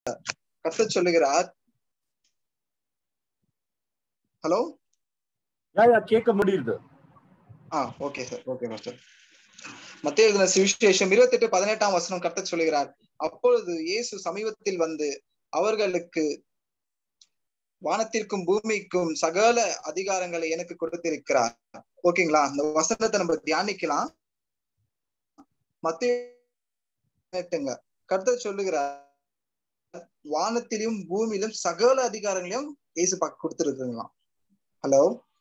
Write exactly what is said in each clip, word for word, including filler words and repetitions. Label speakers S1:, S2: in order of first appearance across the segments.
S1: கர்த்தர் சொல்லுகிறார். ஹலோ,
S2: கேட்க முடியுது.
S1: ஆ ஓகே சார், ஓகே மாஸ்டர். மத்தேயு எழுதின சுவிசேஷம் இருபத்தி எட்டு பதினெட்டாம் வசனம் கர்த்தர் சொல்லுகிறார், அப்பொழுது இயேசு சமீபத்தில் வந்து அவர்களுக்கு, வானத்திற்கும் பூமிக்கும் சகல அதிகாரங்களை எனக்கு கொடுத்திருக்கிறார். ஓகேங்களா, இந்த வசனத்தை நம்ம தியானிக்கலாம். மத்தேயுங்க கர்த்தர் சொல்லுகிறார், வானத்திலும் பூமியிலும் சகல அதிகாரங்களையும் இயேசு பாக்க கொடுத்திருக்குங்களாம். ஹலோ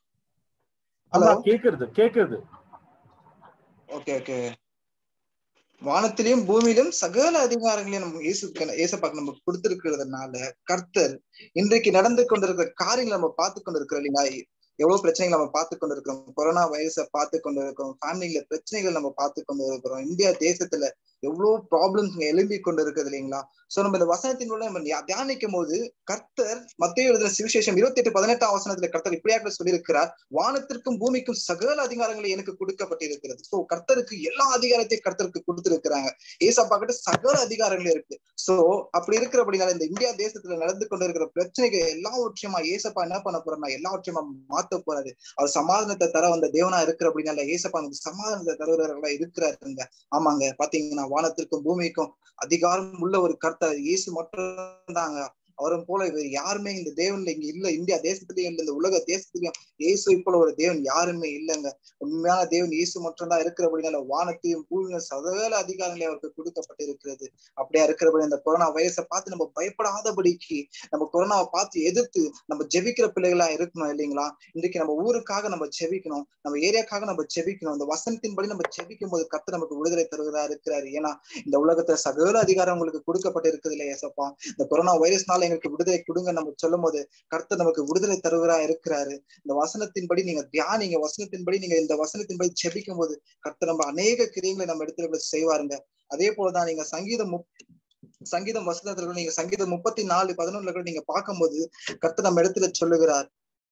S1: ஹலோ
S2: கேக்குறது கேக்குறது
S1: ஓகே ஓகே வானத்திலையும் பூமியிலும் சகல அதிகாரங்களையும் நம்ம இயேசு இயேசப்பாக்கு நம்ம கொடுத்திருக்கிறதுனால கர்த்தர் இன்றைக்கு நடந்து கொண்டிருக்கிற காரியங்களை நம்ம பார்த்து கொண்டிருக்கிறோம் இல்லைங்களா. எவ்வளவு பிரச்சனைகள் நம்ம பார்த்து கொண்டு இருக்கிறோம். கொரோனா வைரஸை பார்த்து கொண்டு இருக்கிறோம். ஃபேமிலியில பிரச்சனைகள் நம்ம பார்த்து கொண்டு இருக்கிறோம். இந்தியா தேசத்துல எவ்வளவு ப்ராப்ளம்ஸ் எழும்பி கொண்டு இருக்குது இல்லைங்களா. சோ நம்ம இந்த வசனத்தின் மூலம் நம்ம தியானிக்கும் போது கர்த்தர் மத்தேயு எழுதின சுவிசேஷம் இருபத்தி எட்டு பதினெட்டாம் வசனத்துல கர்த்தர் இப்படியாக சொல்லியிருக்கிறார், வானத்திற்கும் பூமிக்கும் சகல அதிகாரங்களை எனக்கு கொடுக்கப்பட்டிருக்கிறது. சோ கர்த்தருக்கு எல்லா அதிகாரத்தையும் கர்த்தருக்கு கொடுத்திருக்கிறாங்க. ஏசப்பா கிட்ட சகல அதிகாரங்கள் இருக்கு. சோ அப்படி இருக்கிறபடினால இந்த இந்தியா தேசத்துல நடந்து கொண்டு இருக்கிற பிரச்சனைகள் எல்லாவற்றையுமா ஏசப்பா என்ன பண்ண போறோம்னா எல்லாவற்றையுமா மாத்த போறாரு. அவர் சமாதானத்தை தர வந்த தேவனா இருக்கிற அப்படின்னால ஏசப்பா நமக்கு சமாதானத்தை தருவர்களா இருக்கிறாருங்க. ஆமாங்க, பாத்தீங்கன்னா வானத்திற்கும் பூமிக்கும் அதிகாரம் உள்ள ஒரு கர்த்தர் இயேசு மட்டும் தாங்க. அவரும் போல வேறு யாருமே இந்த தேவன்ல இங்க இல்ல. இந்தியா தேசத்திலயும் இல்ல, இந்த உலக தேசத்திலயும் இயேசு போல ஒரு தேவன் யாருமே இல்லைங்க. உண்மையான தேவன் இயேசு மட்டும் தான் இருக்கிறபடினால வானத்தையும் பூமியும் சகல அதிகாரங்களே அவருக்கு கொடுக்கப்பட்டிருக்கிறது. அப்படியா இருக்கிறபடி இந்த கொரோனா வைரஸை பார்த்து நம்ம பயப்படாதபடிக்கு நம்ம கொரோனாவை பார்த்து எதிர்த்து நம்ம ஜெபிக்கிற பிள்ளைகளா இருக்கணும் இல்லைங்களா. இன்றைக்கு நம்ம ஊருக்காக நம்ம ஜெபிக்கணும், நம்ம ஏரியாக்காக நம்ம ஜெபிக்கணும். இந்த வசனத்தின்படி நம்ம ஜெபிக்கும் போது கர்த்தர் நமக்கு விடுதலை தருவதா இருக்கிறாரு. ஏன்னா இந்த உலகத்துல சகல அதிகாரம் உங்களுக்கு கொடுக்கப்பட்டு இருக்குது இல்லை ஏசப்பா. இந்த கொரோனா வைரஸ்னால எங்களுக்கு விடுதலை கொடுங்க நம்ம சொல்லும் போது கர்த்தர் நமக்கு விடுதலை தருவரா இருக்கிறாரு. இந்த வசனத்தின்படி நீங்க தியானிங்க, வசனத்தின்படி நீங்க இந்த வசனத்தின்படி ஜெபிக்கும் போது கர்த்தர் நம்ம அநேக கிரியங்களை நம்ம இடத்துல செய்வாருங்க. அதே போலதான் நீங்க சங்கீதம் சங்கீதம் வசனத்துல நீங்க சங்கீதம் முப்பத்தி நாலு பதினொன்றுல கூட நீங்க பார்க்கும்போது கர்த்தர் நம்ம இடத்துல சொல்லுகிறார்,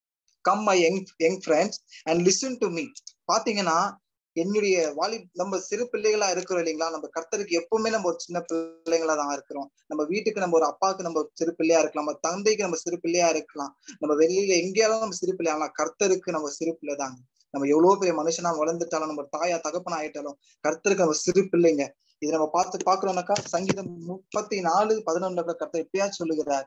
S1: come my young young friends and listen to me. பாத்தீங்கன்னா என்னுடைய வாலி நம்ம சிறு பிள்ளைகளா இருக்கிறோம் இல்லைங்களா. நம்ம கர்த்தருக்கு எப்பவுமே நம்ம ஒரு சின்ன பிள்ளைங்களா தான் இருக்கிறோம். நம்ம வீட்டுக்கு நம்ம ஒரு அப்பாவுக்கு நம்ம சிறு பிள்ளையா இருக்கலாம், நம்ம தந்தைக்கு நம்ம சிறு பிள்ளையா இருக்கலாம், நம்ம வெளியில எங்கேயாலும் நம்ம சிறு பிள்ளை ஆகலாம். கர்த்தருக்கு நம்ம சிறு பிள்ளை தாங்க. நம்ம எவ்வளவு பெரிய மனுஷனா வளர்ந்துட்டாலும், நம்ம தாயா தகப்பனா ஆயிட்டாலும் கர்த்தருக்கு நம்ம சிறு பிள்ளைங்க. இதை நம்ம பார்த்து பாக்குறோம்னாக்கா சங்கீதம் முப்பத்தி நாலு பதினொன்றுல கர்த்தர் எப்படியா சொல்லுகிறார்,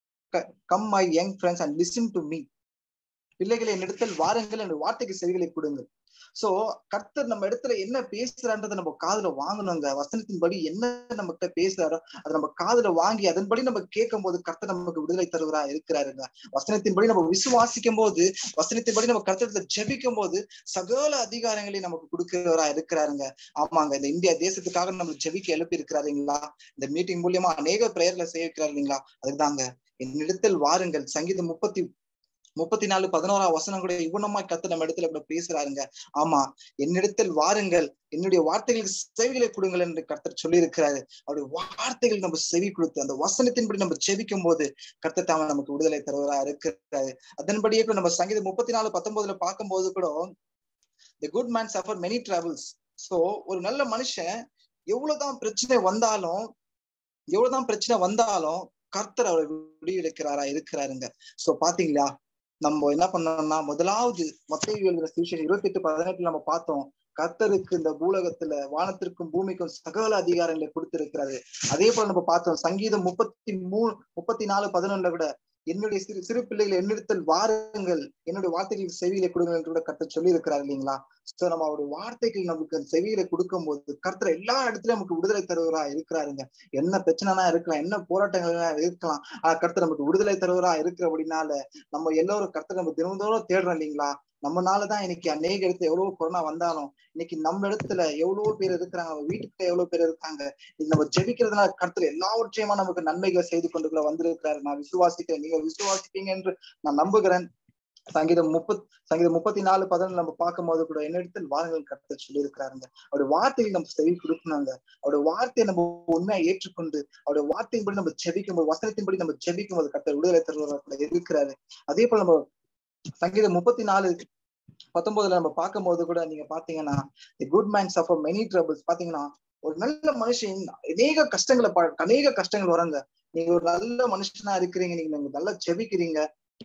S1: come my young friends and listen to me. பிள்ளைகளை என்னிடத்தில் வாருங்கள், என் வார்த்தைக்கு செவிகளை கொடுங்கள். சோ கர்த்தர் நம்ம இடத்துல என்ன பேசுறான்றதை நம்ம காதுல வாங்கணுங்க. வசனத்தின்படி என்ன நம்ம கிட்ட பேசுறாரோ அதை நம்ம காதுல வாங்கி அதன்படி நம்ம கேட்கும் போது கர்த்தர் நமக்கு விடுதலை தருவரா இருக்கிறாருங்க. வசனத்தின்படி நம்ம விசுவாசிக்கும் போது, வசனத்தின்படி நம்ம கர்த்தரத்துல ஜெபிக்கும் போது சகல அதிகாரங்களையும் நமக்கு கொடுக்கிறவரா இருக்கிறாருங்க. ஆமாங்க, இந்த இந்தியா தேசத்துக்காக நம்ம ஜெபிக்க எழுப்பி இருக்கிறாருங்களா. இந்த மீட்டிங் மூலியமா அநேக பிரேயர்ல செய்ய இருக்கிறாரு இல்லைங்களா. அதுதாங்க என்னிடத்தில் வாருங்கள். சங்கீதம் முப்பத்தி முப்பத்தி நாலு பதினோராம் வசனம் கூட இவ்வளமா கத்து நம்ம இடத்துல கூட பேசுறாருங்க. ஆமா, என்னிடத்தில் வாருங்கள், என்னுடைய வார்த்தைகளுக்கு செவிகளை கொடுங்கள் என்று கர்த்தர் சொல்லி இருக்கிறாரு. அவருடைய வார்த்தைகள் நம்ம செவி கொடுத்து அந்த வசனத்தின்படி நம்ம ஜெபிக்கும் போது கர்த்தர் தாம நமக்கு விடுதலை தருவதா இருக்கிறாரு. அதன்படியே கூட நம்ம சங்கீதம் முப்பத்தி நாலு பத்தொன்பதுல பார்க்கும் போது கூட the good man suffer many troubles. So ஒரு நல்ல மனுஷன் எவ்வளவுதான் பிரச்சனை வந்தாலும் எவ்வளவுதான் பிரச்சனை வந்தாலும் கர்த்தர் அவரை விடுவிக்கிறாரா இருக்கிறாருங்க. சோ பாத்தீங்களா, நம்ம என்ன பண்ணோம்னா முதலாவது மத்தேயு எழுதின சுவிசேஷம் இருபத்தி எட்டு பதினெட்டுல நம்ம பார்த்தோம், கர்த்தருக்கு இந்த பூலகத்துல வானத்திற்கும் பூமிக்கும் சகல அதிகாரங்களை கொடுத்திருக்கிறாரு. அதே போல நம்ம பார்த்தோம் சங்கீதம் முப்பத்தி மூணு முப்பத்தி நாலு பதினொன்றுல கூட என்னுடைய சிறு சிறு பிள்ளைகளை என்னிடத்தில் வாருங்கள், என்னுடைய வார்த்தைகளுக்கு செவிகளை கொடுங்கள் என்று கூட கர்த்தர் சொல்லி இருக்கிறார் இல்லைங்களா. சோ நம்ம அவருடைய வார்த்தைகள் நமக்கு செவிகளை கொடுக்கும் போது கர்த்தர் எல்லா இடத்துலயும் நமக்கு விடுதலை தருவரா இருக்கிறாருங்க. என்ன பிரச்சனைனா இருக்கலாம், என்ன போராட்டங்கள் இருக்கலாம், ஆஹ் கர்த்தர் நமக்கு விடுதலை தருவரா இருக்கிற அப்படின்னால நம்ம எல்லோரும் கர்த்தர் நம்ம தினந்தோறும் தேடுறோம் இல்லைங்களா. நம்மளாலதான் இன்னைக்கு அநேக இடத்துல எவ்வளவு கொரோனா வந்தாலும் இன்னைக்கு நம்ம இடத்துல எவ்வளவு பேர் இருக்கிறாங்க, நம்ம வீட்டுக்கு எவ்வளவு பேர் இருக்காங்க. இன்னைக்கு நம்ம ஜெபிக்கிறதுனால கர்த்தர் எல்லாவற்றையுமா நமக்கு நன்மைகளை செய்து கொண்டு வந்திருக்கிறாரு. நான் விசுவாசிக்கிறேன், நீங்க விசுவாசிப்பீங்க என்று நான் நம்புகிறேன். சங்கீதம் முப்பத் சங்கீதம் முப்பத்தி நாலு பதினொன்று நம்ம பார்க்கும் போது கூட என்னிடத்தில் வாருங்கள் கர்த்தர் சொல்லி இருக்கிறாருங்க. அவருடைய வார்த்தையை நம்ம செவி கொடுக்கணுங்க. அவருடைய வார்த்தையை நம்ம உண்மையை ஏற்றுக்கொண்டு அவருடைய வார்த்தையின்படி நம்ம ஜெபிக்கும் போது, வசனத்தின்படி நம்ம ஜெபிக்கும் போது கர்த்தர் விடுதலை தருவதற்கு இருக்கிறாரு. அதே போல நம்ம சங்கீதம் முப்பத்தி நாலு பத்தொன்பதுல நம்ம பார்க்கும் போது கூட நீங்க பாத்தீங்கன்னா the good man suffer many troubles. பாத்தீங்கன்னா ஒரு நல்ல மனுஷன் அநேக கஷ்டங்களை அநேக கஷ்டங்கள் வராங்க. நீங்க ஒரு நல்ல மனுஷனா இருக்கிறீங்க, நீங்க நல்லா ஜெபிக்கிறீங்க,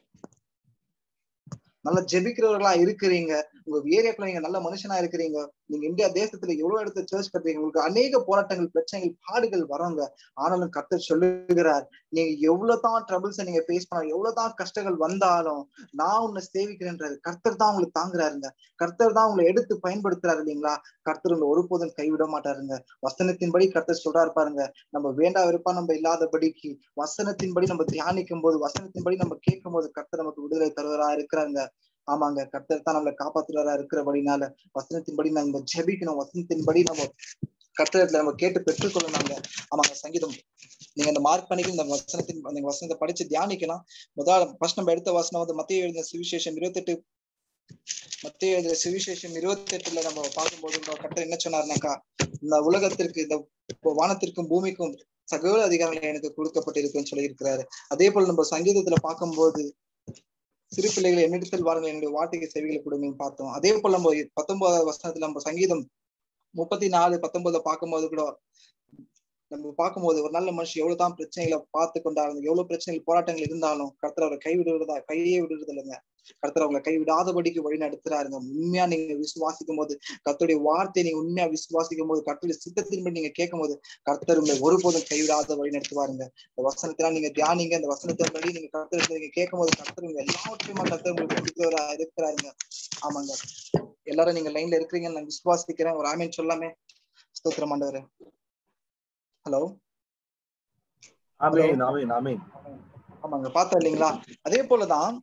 S1: நல்லா ஜெபிக்கிறவர்களா இருக்கிறீங்க, உங்க ஏரியாக்குள்ள நீங்க நல்ல மனுஷனா இருக்கிறீங்க, நீங்க இந்தியா தேசத்துல எவ்வளவு இடத்துல சர்ச் கட்டுறீங்க, உங்களுக்கு அநேக போராட்டங்கள், பிரச்சனைகள், பாடுகள் வரோங்க. ஆனாலும் கர்த்தர் சொல்லுகிறார், நீங்க எவ்வளவுதான் ட்ரபிள்ஸ் நீங்க ஃபேஸ் பண்ண, எவ்வளவுதான் கஷ்டங்கள் வந்தாலும் நான் உன்னை சேவிக்கிறேன்றாரு. கர்த்தர் தான் உங்களுக்கு தாங்குறாருங்க. கர்த்தர் தான் உங்களை எடுத்து பயன்படுத்துறாரு இல்லைங்களா? கர்த்தர் உங்களை ஒருபோதும் கைவிட மாட்டாருங்க. வசனத்தின்படி கர்த்தர் சொல்றாரு பாருங்க, நம்ம வேண்டா விருப்பா நம்ம இல்லாதபடிக்கு வசனத்தின்படி நம்ம தியானிக்கும் போது, வசனத்தின்படி நம்ம கேட்கும் போது கர்த்தர் நமக்கு விடுதலை தருவரா இருக்கிறாங்க. ஆமாங்க, கர்த்தர் தான் நம்மளை காப்பாற்றுறவரா இருக்கிறபடினால வசனத்தின்படி நம்ம ஜெபிக்கணும், வசனத்தின்படி நம்ம கர்த்தரத்துல நம்ம கேட்டு பெற்றுக்கொள்ளணுங்க. ஆமாங்க, சங்கீதம் நீங்க அந்த மார்க் பண்ணிக்க இந்த வசனத்தின் நீங்க வசனத்தை படிச்சு தியானிக்கலாம். முதல் ஃபர்ஸ்ட் நம்ம எடுத்த வசனம் வந்து மத்தேயு எழுதின சுவிசேஷம் இருபத்தி எட்டு மத்தேயு எழுதின சுவிசேஷம் இருபத்தி எட்டுல நம்ம பார்க்கும்போது கர்த்தர் என்ன சொன்னாருனாக்கா, இந்த உலகத்திற்கு, இந்த வானத்திற்கும் பூமிக்கும் சகல அதிகாரங்கள் எனக்கு கொடுக்கப்பட்டிருக்குன்னு சொல்லி இருக்கிறாரு. அதே போல நம்ம சங்கீதத்துல பார்க்கும்போது சிறு பிள்ளைகளை என்னிடத்தில் வாருங்கள், என்னுடைய வார்த்தைக்கு செவிகளை கொடுங்கன்னு பார்த்தோம். அதே போல நம்ம பத்தொன்பதாவது வசனத்துல நம்ம சங்கீதம் முப்பத்தி நாலு பத்தொன்பதுல பார்க்கும்போது கூட நம்ம பார்க்கும்போது ஒரு நல்ல மனுஷன் எவ்வளவுதான் பிரச்சனைகளை பார்த்து கொண்டாலும், எவ்வளவு பிரச்சனைகள் போராட்டங்கள் இருந்தாலும் கர்த்தர் அவரை கை விடுறதா கையே விடுறது இல்லைங்க. கர்த்தர் அவங்களை கை விடாதபடிக்கு வழி நடத்துறாருங்க. உண்மையா நீங்க விசுவாசிக்கும் போது, கர்த்தருடைய வார்த்தையை நீங்க உண்மையா விசுவாசிக்கும் போது, கர்த்தருடைய சித்தத்தின்படி நீங்க கேட்கும் போது கர்த்தர் உங்களை ஒருபோதும் கைவிடாத வழி நடத்துவாருங்க. இந்த வசனத்தெல்லாம் நீங்க தியானிங்க. இந்த வசனத்தின்படி நீங்க கர்த்தர் நீங்க கேட்கும் போது கர்த்தர் உங்க எல்லாவற்றையுமா கர்த்தர் உங்களுக்கு கொடுக்கிறவரா இருக்கிறாருங்க. ஆமாங்க, எல்லாரும் நீங்க லைன்ல இருக்கிறீங்கன்னு நான் விசுவாசிக்கிறேன். ஒரு ஆமீன் சொல்லாமே. ஸ்தோத்திரம் ஆண்டவரே. ஹலோ,
S2: ஆமென் ஆமென் ஆமென்.
S1: ஆமாங்க, பார்த்தோம் இல்லைங்களா? அதே போலதான்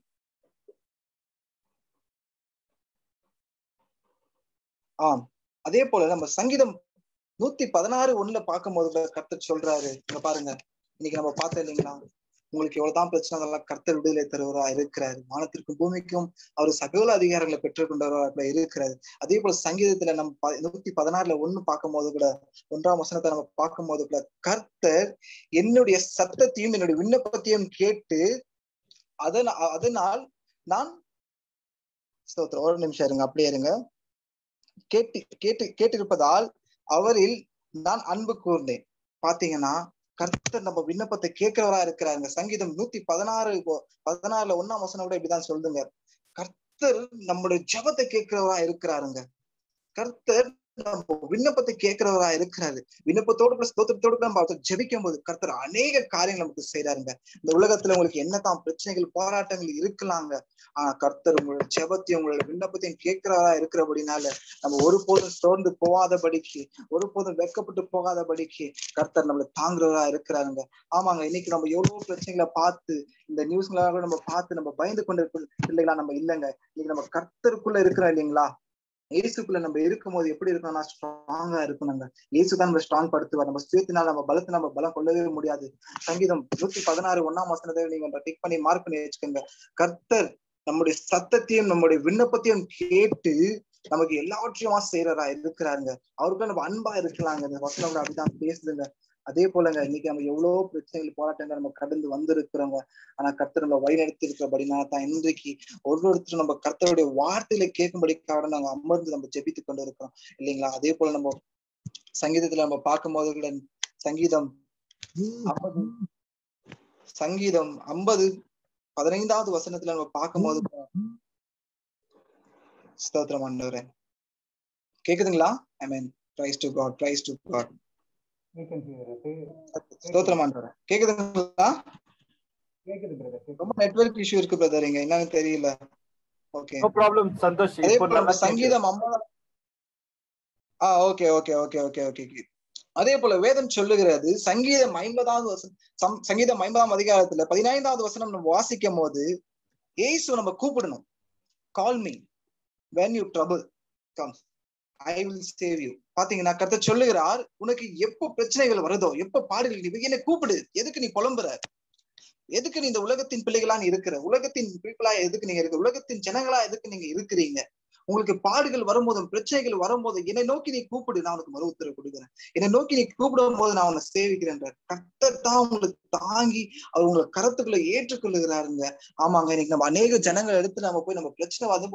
S1: ஆஹ் அதே போல நம்ம சங்கீதம் நூத்தி பதினாறு ஒண்ணுல பார்க்கும் போது கர்த்தர் சொல்றாரு, இங்க பாருங்க, இன்னைக்கு நம்ம பார்த்தோம் இல்லைங்களா, உங்களுக்கு எவ்வளவுதான் பிரச்சனை அதெல்லாம் கர்த்தர் விடுதலை தருவரா இருக்கிறாரு. வானத்திற்கும் பூமிக்கும் அவர் சகல அதிகாரங்களை பெற்றுக்கொண்டவரா இருக்கிறாரு. அதே போல சங்கீதத்துல நம்ம நூத்தி பதினாறுல ஒண்ணு பார்க்கும் போது கூட, ஒன்றாம் வசனத்தை நம்ம பார்க்கும் போது கூட, கர்த்தர் என்னுடைய சத்தத்தையும் என்னுடைய விண்ணப்பத்தையும் கேட்டு அதன அதனால் நான் ஸ்தோத்திரம். ஒரு நிமிஷம் இருங்க, அப்படியே இருங்க. கேட்டு கேட்டு கேட்டிருப்பதால் அவரில் நான் அன்பு கூர்ந்தேன். பாத்தீங்கன்னா கர்த்தர் நம்ம விண்ணப்பத்தை கேட்கிறவரா இருக்கிறாருங்க. சங்கீதம் நூத்தி பதினாறு பதினாறுல ஒன்னாம் வசனம் கூட இப்படிதான் சொல்லுங்க, கர்த்தர் நம்முடைய ஜெபத்தை கேட்கிறவரா இருக்கிறாருங்க. கர்த்தர் நம்ம விண்ணப்பத்தை கேட்கிறவரா இருக்கிறாரு. விண்ணப்பத்தோடு கூட ஸ்தோத்திரத்தோடு கூட நம்ம ஜெபிக்கும் போது கர்த்தர் அநேக காரியங்கள் நமக்கு செய்யறாருங்க. இந்த உலகத்துல உங்களுக்கு என்னதான் பிரச்சனைகள் போராட்டங்கள் இருக்கலாங்க, ஆனா கர்த்தர் உங்களோட ஜெபத்தையும் உங்களோட விண்ணப்பத்தையும் கேட்கிறவரா இருக்கிறபடினால நம்ம ஒருபோதும் சோர்ந்து போகாதபடிக்கு, ஒருபோதும் வெட்கப்பட்டு போகாதபடிக்கு கர்த்தர் நம்மளை தாங்குறவரா இருக்கிறாருங்க. ஆமாங்க, இன்னைக்கு நம்ம எவ்வளவு பிரச்சனைகளை பார்த்து, இந்த நியூஸ்களாக நம்ம பார்த்து நம்ம பயந்து கொண்டு இருக்க இல்லைங்களா? நம்ம இல்லைங்க, இன்னைக்கு நம்ம கர்த்தருக்குள்ள இருக்கிறோம் இல்லைங்களா? இயேசுக்குள்ள நம்ம இருக்கும் போது எப்படி இருக்கணும்னா ஸ்ட்ராங்கா இருக்கணுங்க. இயேசுதான் நம்ம ஸ்ட்ராங் படுத்துவார். நம்ம சுயத்தினால நம்ம பலத்தை நம்ம பலம் கொள்ளவே முடியாது. சங்கீதம் நூத்தி பதினாறு ஒன்னாம் வசனத்தை நீங்க டிக் பண்ணி மார்க் பண்ணி வச்சுக்கோங்க. கர்த்தர் நம்முடைய சத்தத்தையும் நம்முடைய விண்ணப்பத்தையும் கேட்டு நமக்கு எல்லாவற்றையுமா செய்யறா இருக்கிறாருங்க. அவருக்குள்ள நம்ம அன்பா இருக்கலாங்க. இந்த வசனம் கூட அப்படிதான் பேசுதுங்க. அதே போலங்க, இன்னைக்கு நம்ம எவ்வளவு பிரச்சனைகள் போராட்டங்கள் நம்ம கடந்து வந்திருக்கிறோங்க. ஆனா கர்த்தர் நம்ம வழி நடத்தி இருக்கிறபடினா தான் இன்றைக்கு ஒரு ஒருத்தரும் நம்ம கர்த்தருடைய வார்த்தையில கேட்கும்படிக்காக நாங்க அமர்ந்து நம்ம ஜெபித்து கொண்டு இருக்கிறோம் இல்லைங்களா? அதே போல நம்ம சங்கீதத்துல நம்ம பார்க்கும் போது கூட சங்கீதம் ஐம்பது சங்கீதம் ஐம்பது பதினைந்தாவது வசனத்துல நம்ம பார்க்கும் போது ஸ்தோத்திரம் ஆண்டவரே. கேக்குதுங்களா? I mean praise to God, praise to God. ஸ்தோத்திரம் ஆண்டவரே. கேக்குதுங்களா? ரொம்ப நெட்வொர்க் இஷ்யூ இருக்கு பிரதர், இங்க என்னன்னு தெரியல. Okay,
S2: no problem Santhosh.
S1: அதே போல சங்கீதம் ஐம்பது ஆ okay okay okay okay okay அதே போல வேதம் சொல்லுகிறது, சங்கீதம் ஐம்பதாவது வசனம், சங்கீதம் ஐம்பதாம் அதிகாரத்துல பதினைந்தாவது வசனம் நம்ம வாசிக்கும் போது இயேசு நம்ம கூப்பிடணும். Call me when you trouble comes I will save you. பாத்தீங்கன்னா கர்த்தர் சொல்லுகிறார், உனக்கு எப்போ பிரச்சனைகள் வருதோ, எப்ப பாடுகள், என்னை கூப்பிடு. எதுக்கு நீ புலம்புற? எதுக்கு நீ இந்த உலகத்தின் பிள்ளைகளா நீ இருக்கிற? உலகத்தின் பீப்புளா எதுக்கு நீங்க இருக்க? உலகத்தின் ஜனங்களா எதுக்கு நீங்க இருக்கிறீங்க? உங்களுக்கு பாடுகள் வரும்போதும் பிரச்சனைகள் வரும்போது என்னை நோக்கி நீ கூப்பிடு, நான் உனக்கு மறு உத்தரவு கொடுக்குறேன். என்னை நோக்கி நீ கூப்பிடும் போது நான் உன்னை சேவிக்கிறேன். கர்த்தர் தான் உங்களுக்கு தாங்கி அவர் உங்களை கருத்துக்களை ஏற்றுக்கொள்ளுகிறாருங்க. ஆமாங்க, இன்னைக்கு நம்ம அநேக ஜனங்கள் எடுத்து நம்ம போய் நம்ம பிரச்சனை வரும்போது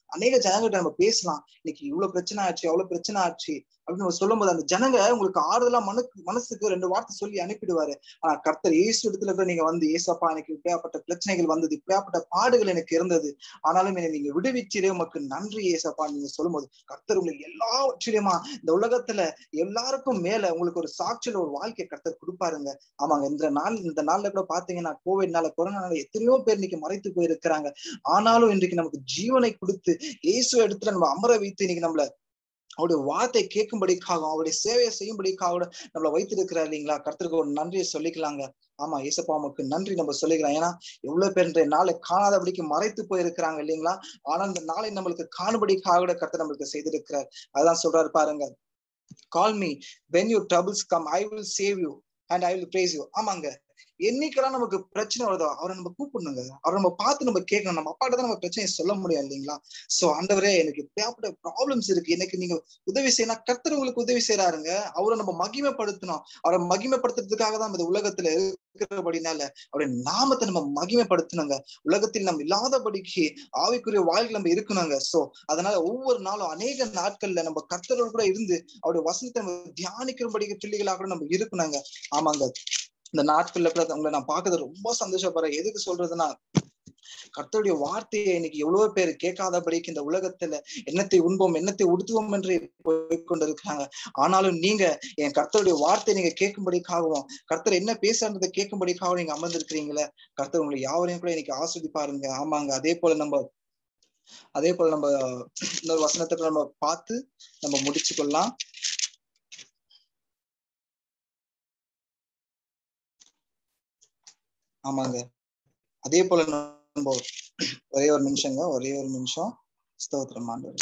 S1: அநேக ஜனங்கிட்ட நம்ம பேசலாம், இன்னைக்கு இவ்வளவு பிரச்சனை ஆச்சு, அவ்வளவு பிரச்சனை ஆச்சு அப்படின்னு நம்ம சொல்லும் போது அந்த ஜனங்க உங்களுக்கு ஆறுதலா மனக்கு மனசுக்கு ரெண்டு வார்த்தை சொல்லி அனுப்பிடுவாரு. ஆனா கர்த்தர் இயேசு இடத்துல கூட நீங்க வந்து, ஏசப்பா எனக்கு இப்படியாப்பட்ட பிரச்சனைகள் வந்தது, இப்படியாப்பட்ட பாடுகள் எனக்கு இருந்தது, ஆனாலும் என்னை நீங்க விடுவிச்சிலே உமக்கு நன்றி ஏசப்பா நீங்க சொல்லும் போது கர்த்தர் உங்களுக்கு எல்லாவற்றிலுமா இந்த உலகத்துல எல்லாருக்கும் மேல உங்களுக்கு ஒரு சாட்சியில ஒரு வாழ்க்கையை கர்த்தர் கொடுப்பாருங்க. ஆமாங்க, இந்த நாள் இந்த நாள்ல கூட பாத்தீங்கன்னா கோவிட்னால கொரோனால எத்தனையோ பேர் இன்னைக்கு மறைத்து போயிருக்கிறாங்க. ஆனாலும் இன்றைக்கு நமக்கு ஜீவனை கொடுத்து இயேசு இடத்துல நம்ம அமர வைத்து இன்னைக்கு நம்மள அவருடைய வார்த்தை கேட்கும்படிக்காக அவருடைய சேவையை செய்யும்படிக்காக நம்மள வைத்திருக்கிறார் இல்லைங்களா? கர்த்தருக்கு ஒரு நன்றியை சொல்லிக்கலாங்க. ஆமா ஏசப்பா உமக்கு நன்றி நம்ம சொல்லிக்கலாம். ஏன்னா எவ்வளவு பேர் இன்றைய நாளை காணாதபடிக்கு மறைத்து போயிருக்கிறாங்க இல்லைங்களா? ஆனா இந்த நாளை நம்மளுக்கு காணும்படிக்காக கூட கர்த்தர் நம்மளுக்கு செய்திருக்கிறார். அதான் சொல்றாரு பாருங்க, call me when your troubles come, I will save you and I will praise you. ஆமாங்க, என்னைக்கெல்லாம் நமக்கு பிரச்சனை வருதோ அவரை நம்ம கூப்பிடணுங்க, அவரை நம்ம பார்த்து நம்ம கேட்கணும். நம்ம அப்பாட்ட தான் நம்ம பிரச்சனையை சொல்ல முடியும் இல்லைங்களா? சோ ஆண்டவரே எனக்கு இப்படியாப்பட்ட ப்ராப்ளம்ஸ் இருக்கு, எனக்கு நீங்க உதவி செய்யணும். கர்த்தர் உங்களுக்கு உதவி செய்யறாருங்க. அவரை நம்ம மகிமைப்படுத்தணும். அவரை மகிமைப்படுத்துறதுக்காக தான் இந்த உலகத்துல இருக்கிறபடினால அவருடைய நாமத்தை நம்ம மகிமைப்படுத்தணுங்க. உலகத்தில் நம்ம இல்லாதபடிக்கு ஆவிக்குரிய வாழ்க்கை நம்ம இருக்கணுங்க. சோ அதனால ஒவ்வொரு நாளும் அநேக நாட்கள்ல நம்ம கர்த்தரோடு கூட இருந்து அவருடைய வசனத்தை நம்ம தியானிக்கிறபடி பிள்ளைகளாக கூட நம்ம இருக்கணுங்க. ஆமாங்க, இந்த நாட்கள்ல கூட உங்களை நான் பார்க்கறது ரொம்ப சந்தோஷப்படுறேன். எதுக்கு சொல்றதுன்னா, கர்த்தருடைய வார்த்தையை இன்னைக்கு எவ்வளவு பேர் கேட்காதபடிக்கு இந்த உலகத்துல எண்ணத்தை உண்போம் எண்ணத்தை உடுத்துவோம் என்று போய்கொண்டிருக்கிறாங்க. ஆனாலும் நீங்க என் கர்த்தருடைய வார்த்தையை நீங்க கேட்கும்படிக்காகவும் கர்த்தர் என்ன பேசுறதை கேட்கும்படிக்காகவும் நீங்க அமர்ந்திருக்கிறீங்களே, கர்த்தர் உங்களை யாவரையும் கூட இன்னைக்கு ஆஸ்வதிப்பாருங்க. ஆமாங்க, அதே போல நம்ம அதே போல நம்ம இன்னொரு வசனத்துக்கு நம்ம பார்த்து நம்ம முடிச்சு கொள்ளலாம். ஆமாங்க, அதே போல நம்ம ஒரே ஒரு நிமிஷங்க ஒரே ஒரு நிமிஷம் ஸ்தோத்திரம் ஆண்டவரே.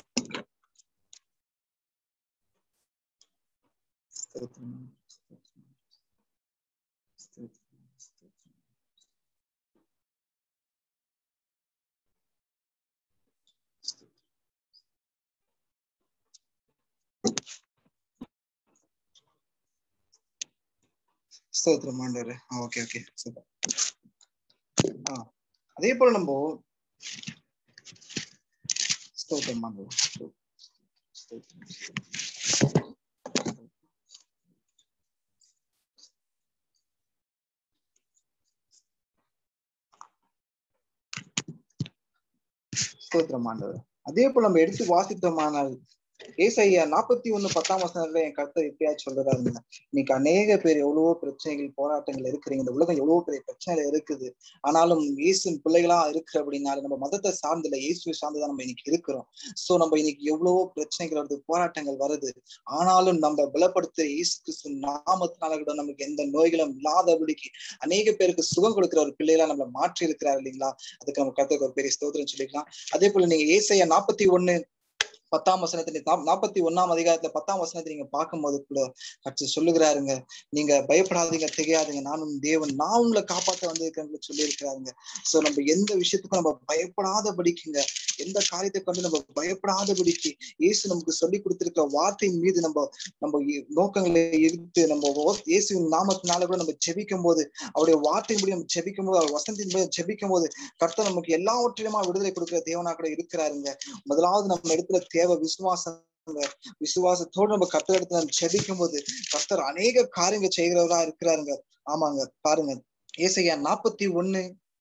S1: ஸ்தோத்திரம் ஆண்டவரே. Okay okay super. ஆஹ் அதே போல நம்ம ஸ்தோத்திரம் ஆண்டவரே. ஸ்தோத்திரம் ஆண்டவரே. அதே போல நம்ம எடுத்து வாசித்தோமானால் ஏசாயா நாற்பத்தி ஒண்ணு பத்தாம் வசனத்துல என் கர்த்தர் எப்படியாச்சும் சொல்றாருங்க, இன்னைக்கு அநேக பேர் எவ்வளவோ பிரச்சனைகள் போராட்டங்கள் இருக்கிறீங்க, இந்த உலகம் எவ்வளவோ பெரிய பிரச்சனைகள் இருக்குது. ஆனாலும் இயேசுவின் பிள்ளைகளா இருக்கிற அப்படின்னால நம்ம மதத்தை சார்ந்தில்ல, இயேசுவை சார்ந்துதான் நம்ம இன்னைக்கு இருக்கிறோம். சோ நம்ம இன்னைக்கு எவ்வளவோ பிரச்சனைகள் வருது, போராட்டங்கள் வருது. ஆனாலும் நம்ம பலப்படுத்த இயேசு கிறிஸ்து நாமத்தினால கூட நமக்கு எந்த நோய்களும் இல்லாதபடிக்கு அநேக பேருக்கு சுகம் கொடுக்கிற ஒரு பிள்ளைகளா நம்மளை மாற்றி இருக்கிறார் இல்லைங்களா? அதுக்கு நம்ம கர்த்தருக்கு ஒரு பெரிய ஸ்தோத்திரம் சொல்லிக்கலாம். அதே போல நீங்க ஏசாயா நாற்பத்தி ஒண்ணு பத்தாம் வசனத்துல நாற்பத்தி ஒண்ணாம் அதிகாரத்துல பத்தாம் வசனத்தை நீங்க பார்க்கும்போது கூட கர்த்தர் சொல்லுகிறாருங்க, நீங்க பயப்படாதீங்க, திகையாதீங்க, நானும் தேவன், நான் உங்களை காப்பாற்ற வந்திருக்கேன்னு சொல்லி இருக்கிறாருங்க. சோ நம்ம எந்த விஷயத்துக்கும் நம்ம பயப்படாதபடிக்குங்க, எந்த காரியத்தை கொண்டு நம்ம பயப்படாதபடிக்கு இயேசு நமக்கு சொல்லி கொடுத்திருக்கிற வார்த்தையின் மீது நம்ம நம்ம நோக்கங்களை இருந்து நம்ம இயேசுவின் நாமத்தினால கூட நம்ம ஜெபிக்கும் போது, அவருடைய வார்த்தையின்படி நம்ம ஜெபிக்கும் போது, அவர் வசனத்தின் போது ஜெபிக்கும் போது கர்த்தர் நமக்கு எல்லாவற்றிலுமா விடுதலை கொடுக்கிற தேவனா கூட இருக்கிறாருங்க. முதலாவது நம்ம இடத்துல தேவை விசுவாசம். விசுவாசத்தோடு நம்ம கர்த்தர் இடத்துல நம்ம ஜெபிக்கும் போது கர்த்தர் அநேக காரியங்கள் செய்கிறவரா இருக்கிறாருங்க. ஆமாங்க, பாருங்க ஏசாயா நாற்பத்தி ஒண்ணு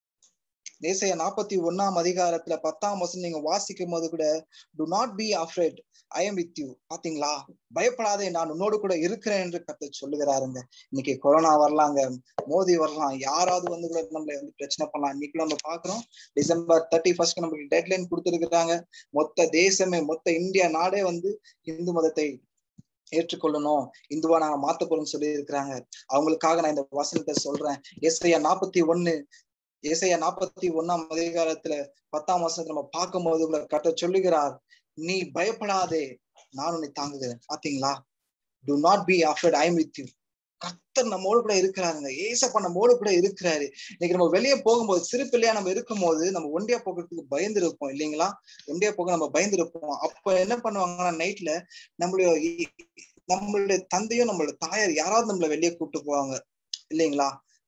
S1: ஏசாயா நாற்பத்தி ஒண்ணாம் அதிகாரத்துல பத்தாம் வசனம் நீங்க வாசிக்கும் போது கூட, do not be afraid, I am with you. பாத்தீங்களா, பயப்படாதே, நான் உன்னோடு கூட இருக்கிறேன் என்று கர்த்தர் சொல்லுகிறாருங்க. இன்னைக்கு கொரோனா வரலாங்க, மோதி வரலாம், யாராவது வந்து கூட நம்மள வந்து பிரச்சனை பண்ணலாம். இன்னைக்கு நம்ம பாக்குறோம் டிசம்பர் தேர்ட்டி ஃபர்ஸ்ட் நமக்கு டெட்லைன் கொடுத்துருக்காங்க. மொத்த தேசமே, மொத்த இந்தியா நாடே வந்து இந்து மதத்தை ஏற்றுக்கொள்ளணும், இந்துவா நாங்க மாத்த போறோம்னு சொல்லி இருக்கிறாங்க. அவங்களுக்காக நான் இந்த வசனத்தை சொல்றேன். ஏசாயா நாற்பத்தி ஒண்ணு ஏசாயா நாற்பத்தி ஒண்ணாம் அதிகாரத்துல பத்தாம் வசனத்தை நம்ம பார்க்கும் போது கூட கர்த்தர் சொல்லுகிறார், நீ பயப்படாதே, நான் உன்னை தாங்குகிறேன். பாத்தீங்களா, do not be afraid, I am with you. கர்த்தர் நம்மோடு கூட இருக்கிறாருங்க. ஏசப்பா நம்மோடு கூட இருக்கிறாரு. இன்னைக்கு நம்ம வெளியே போகும்போது, சிறு பிள்ளையா நம்ம இருக்கும் போது நம்ம ஒண்டியா போகிறதுக்கு பயந்து இருப்போம் இல்லைங்களா? ஒண்டியா போக நம்ம பயந்து இருப்போம். அப்ப என்ன பண்ணுவாங்கன்னா, நைட்ல நம்மளுடைய நம்மளுடைய தந்தையும் நம்மளோட தாயார் யாராவது நம்மள வெளியே கூப்பிட்டு போவாங்க இல்லைங்களா?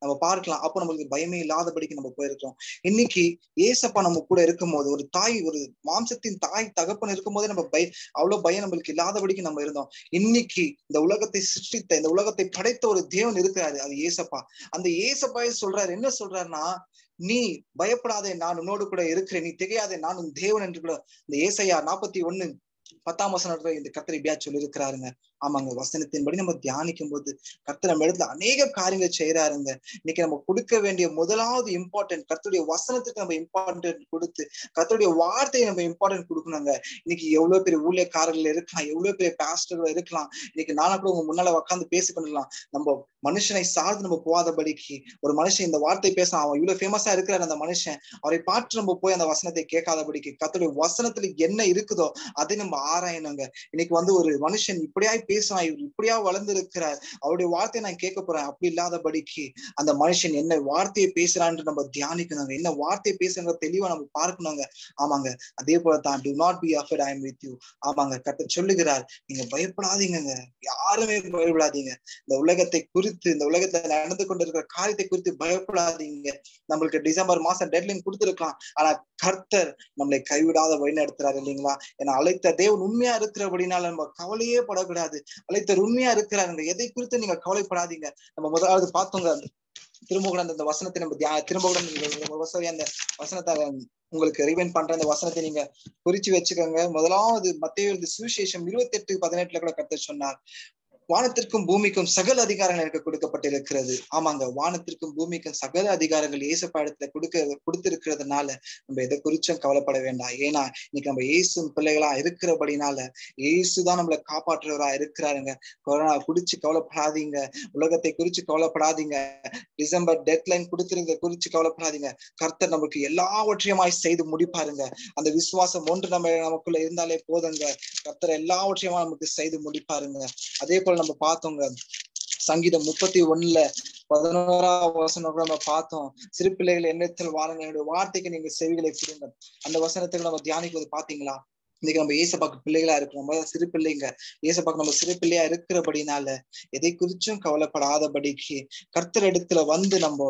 S1: நம்ம பார்க்கலாம். அப்போ நம்மளுக்கு பயமே இல்லாதபடிக்கு நம்ம போயிருக்கிறோம். இன்னைக்கு ஏசப்பா நம்ம கூட இருக்கும் போது, ஒரு தாய், ஒரு மாம்சத்தின் தாய் தகப்பன் இருக்கும் போதே நம்ம பய அவ்வளவு பயம் நம்மளுக்கு இல்லாதபடிக்கு நம்ம இருந்தோம். இன்னைக்கு இந்த உலகத்தை சிருஷ்டித்த, இந்த உலகத்தை படைத்த ஒரு தேவன் இருக்கிறாரு, அது ஏசப்பா. அந்த ஏசப்பாயை சொல்றாரு, என்ன சொல்றாருன்னா, நீ பயப்படாதே, நான் உன்னோடு கூட இருக்கிறேன், நீ திகையாதே, நான் உன் தேவன் என்று கூட இந்த ஏசாயா நாற்பத்தி ஒண்ணு பத்தாம் வசனத்துல இந்த கர்த்தர் இப்படியா சொல்லி இருக்கிறாருங்க. ஆமாங்க, வசனத்தின்படி நம்ம தியானிக்கும் போது கர்த்தர் நம்ம இடத்துல அநேக காரியங்களை செய்யறாருங்க. இன்னைக்கு நம்ம கொடுக்க வேண்டிய முதலாவது இம்பார்ட்டன்ட், கர்த்தருடைய வசனத்துக்கு நம்ம இம்பார்ட்டன்ட் கொடுத்து, கர்த்தருடைய வார்த்தையை நம்ம இம்பார்ட்டன்ட் கொடுக்கணுங்க. இன்னைக்கு எவ்வளவு பெரிய ஊழியக்காரர்கள் இருக்கலாம், எவ்வளவு பெரிய பாஸ்டர்கள் இருக்கலாம். இன்னைக்கு நானும் கூட உங்க முன்னால உட்காந்து பேசிக்கொள்ளலாம். நம்ம மனுஷனை சார்ந்து நம்ம போகாதபடிக்கு, ஒரு மனுஷன் இந்த வார்த்தை பேசலாம், அவன் இவ்வளவு ஃபேமஸா இருக்கிறார் அந்த மனுஷன், அவரை பார்த்து நம்ம போய் அந்த வசனத்தை கேட்காதபடிக்கு, கர்த்தருடைய வசனத்துல என்ன இருக்குதோ அதை நம்ம ஆராயணுங்க. இன்னைக்கு வந்து ஒரு மனுஷன் இப்படியா பேசுவான், இவர் இப்படியா வளர்ந்து இருக்கிறார், அவருடைய வார்த்தையை நான் கேட்க போறேன் அப்படி இல்லாதபடிக்கு, அந்த மனுஷன் என்ன வார்த்தையை பேசுறான்னு நம்ம தியானிக்கணுங்க. என்ன வார்த்தையை பேசுறத தெளிவா நம்ம பார்க்கணுங்க. ஆமாங்க, அதே போலதான் do not be afraid, I am with you. ஆமாங்க, கர்த்தர் சொல்லுகிறார், நீங்க பயப்படாதீங்க, யாருமே பயப்படாதீங்க. இந்த உலகத்தை குறித்து, இந்த உலகத்துல நடந்து கொண்டிருக்கிற காரியத்தை குறித்து பயப்படாதீங்க. நம்மளுக்கு டிசம்பர் மாசம் டெட்லைன் கொடுத்துருக்கலாம், ஆனா கர்த்தர் நம்மளை கைவிடாத வழி நடத்துறாரு இல்லைங்களா? ஏன்னா அழைத்த தேவன் உண்மையா இருக்கிறபடினால நம்ம கவலையே படக்கூடாது. அழைத்தர் உண்மையா இருக்கிறாருங்க, எதை குறித்து நீங்க கவலைப்படாதீங்க. நம்ம முதலாவது பார்த்தோங்க, திரும்ப கூட அந்த வசனத்தை நம்ம தியா திரும்ப கூட அந்த வசனத்தை உங்களுக்கு ரிவைண்ட் பண்ற அந்த வசனத்தை நீங்க குறிச்சு வச்சுக்கோங்க. முதலாவது மத்தேயு சுவிசேஷம் இருபத்தி எட்டு பதினெட்டுல கூட கர்த்தர் சொன்னார், வானத்திற்கும் பூமிக்கும் சகல அதிகாரங்கள் எனக்கு கொடுக்கப்பட்டிருக்கிறது. ஆமாங்க, வானத்திற்கும் பூமிக்கும் சகல அதிகாரங்கள் ஏசப்பா இடத்துல கொடுக்க கொடுத்திருக்கிறதுனால நம்ம எதை குறிச்சும் கவலைப்பட வேண்டாம். ஏன்னா இன்னைக்கு நம்ம இயேசு பிள்ளைகளா இருக்கிறபடினால இயேசுதான் நம்மளை காப்பாற்றுறவரா இருக்கிறாருங்க. கொரோனா குறிச்சு கவலைப்படாதீங்க, உலகத்தை குறிச்சு கவலைப்படாதீங்க, டிசம்பர் டெட்லைன் கொடுத்திருக்க குறிச்சு கவலைப்படாதீங்க. கர்த்தர் நமக்கு எல்லாவற்றையுமாய் செய்து முடிப்பாருங்க. அந்த விசுவாசம் ஒன்று நம்ம நமக்குள்ள இருந்தாலே போதுங்க, கர்த்தர் எல்லாவற்றையுமா நமக்கு செய்து முடிப்பாருங்க. அதே போல நம்ம பார்த்தோங்க, சங்கீதம் முப்பத்தி ஒண்ணுல பதினோராம் வசனம் கூட நம்ம பார்த்தோம், சிறு பிள்ளைகள் எண்ணத்தில் வாருங்க, என்னுடைய வார்த்தைக்கு நீங்க செவிகளை கொடுங்க. அந்த வசனத்துக்கு நம்ம தியானிக்கிறது பாத்தீங்களா? இன்னைக்கு நம்ம ஏசப்பாக்கு பிள்ளைகளா இருக்கிறோம், நம்ம சிறு பிள்ளைங்க. ஏசப்பாக்கு நம்ம சிறு பிள்ளையா இருக்கிறபடினால எதை குறிச்சும் கவலைப்படாதபடிக்கு கர்த்தர் இடத்துல வந்து நம்ம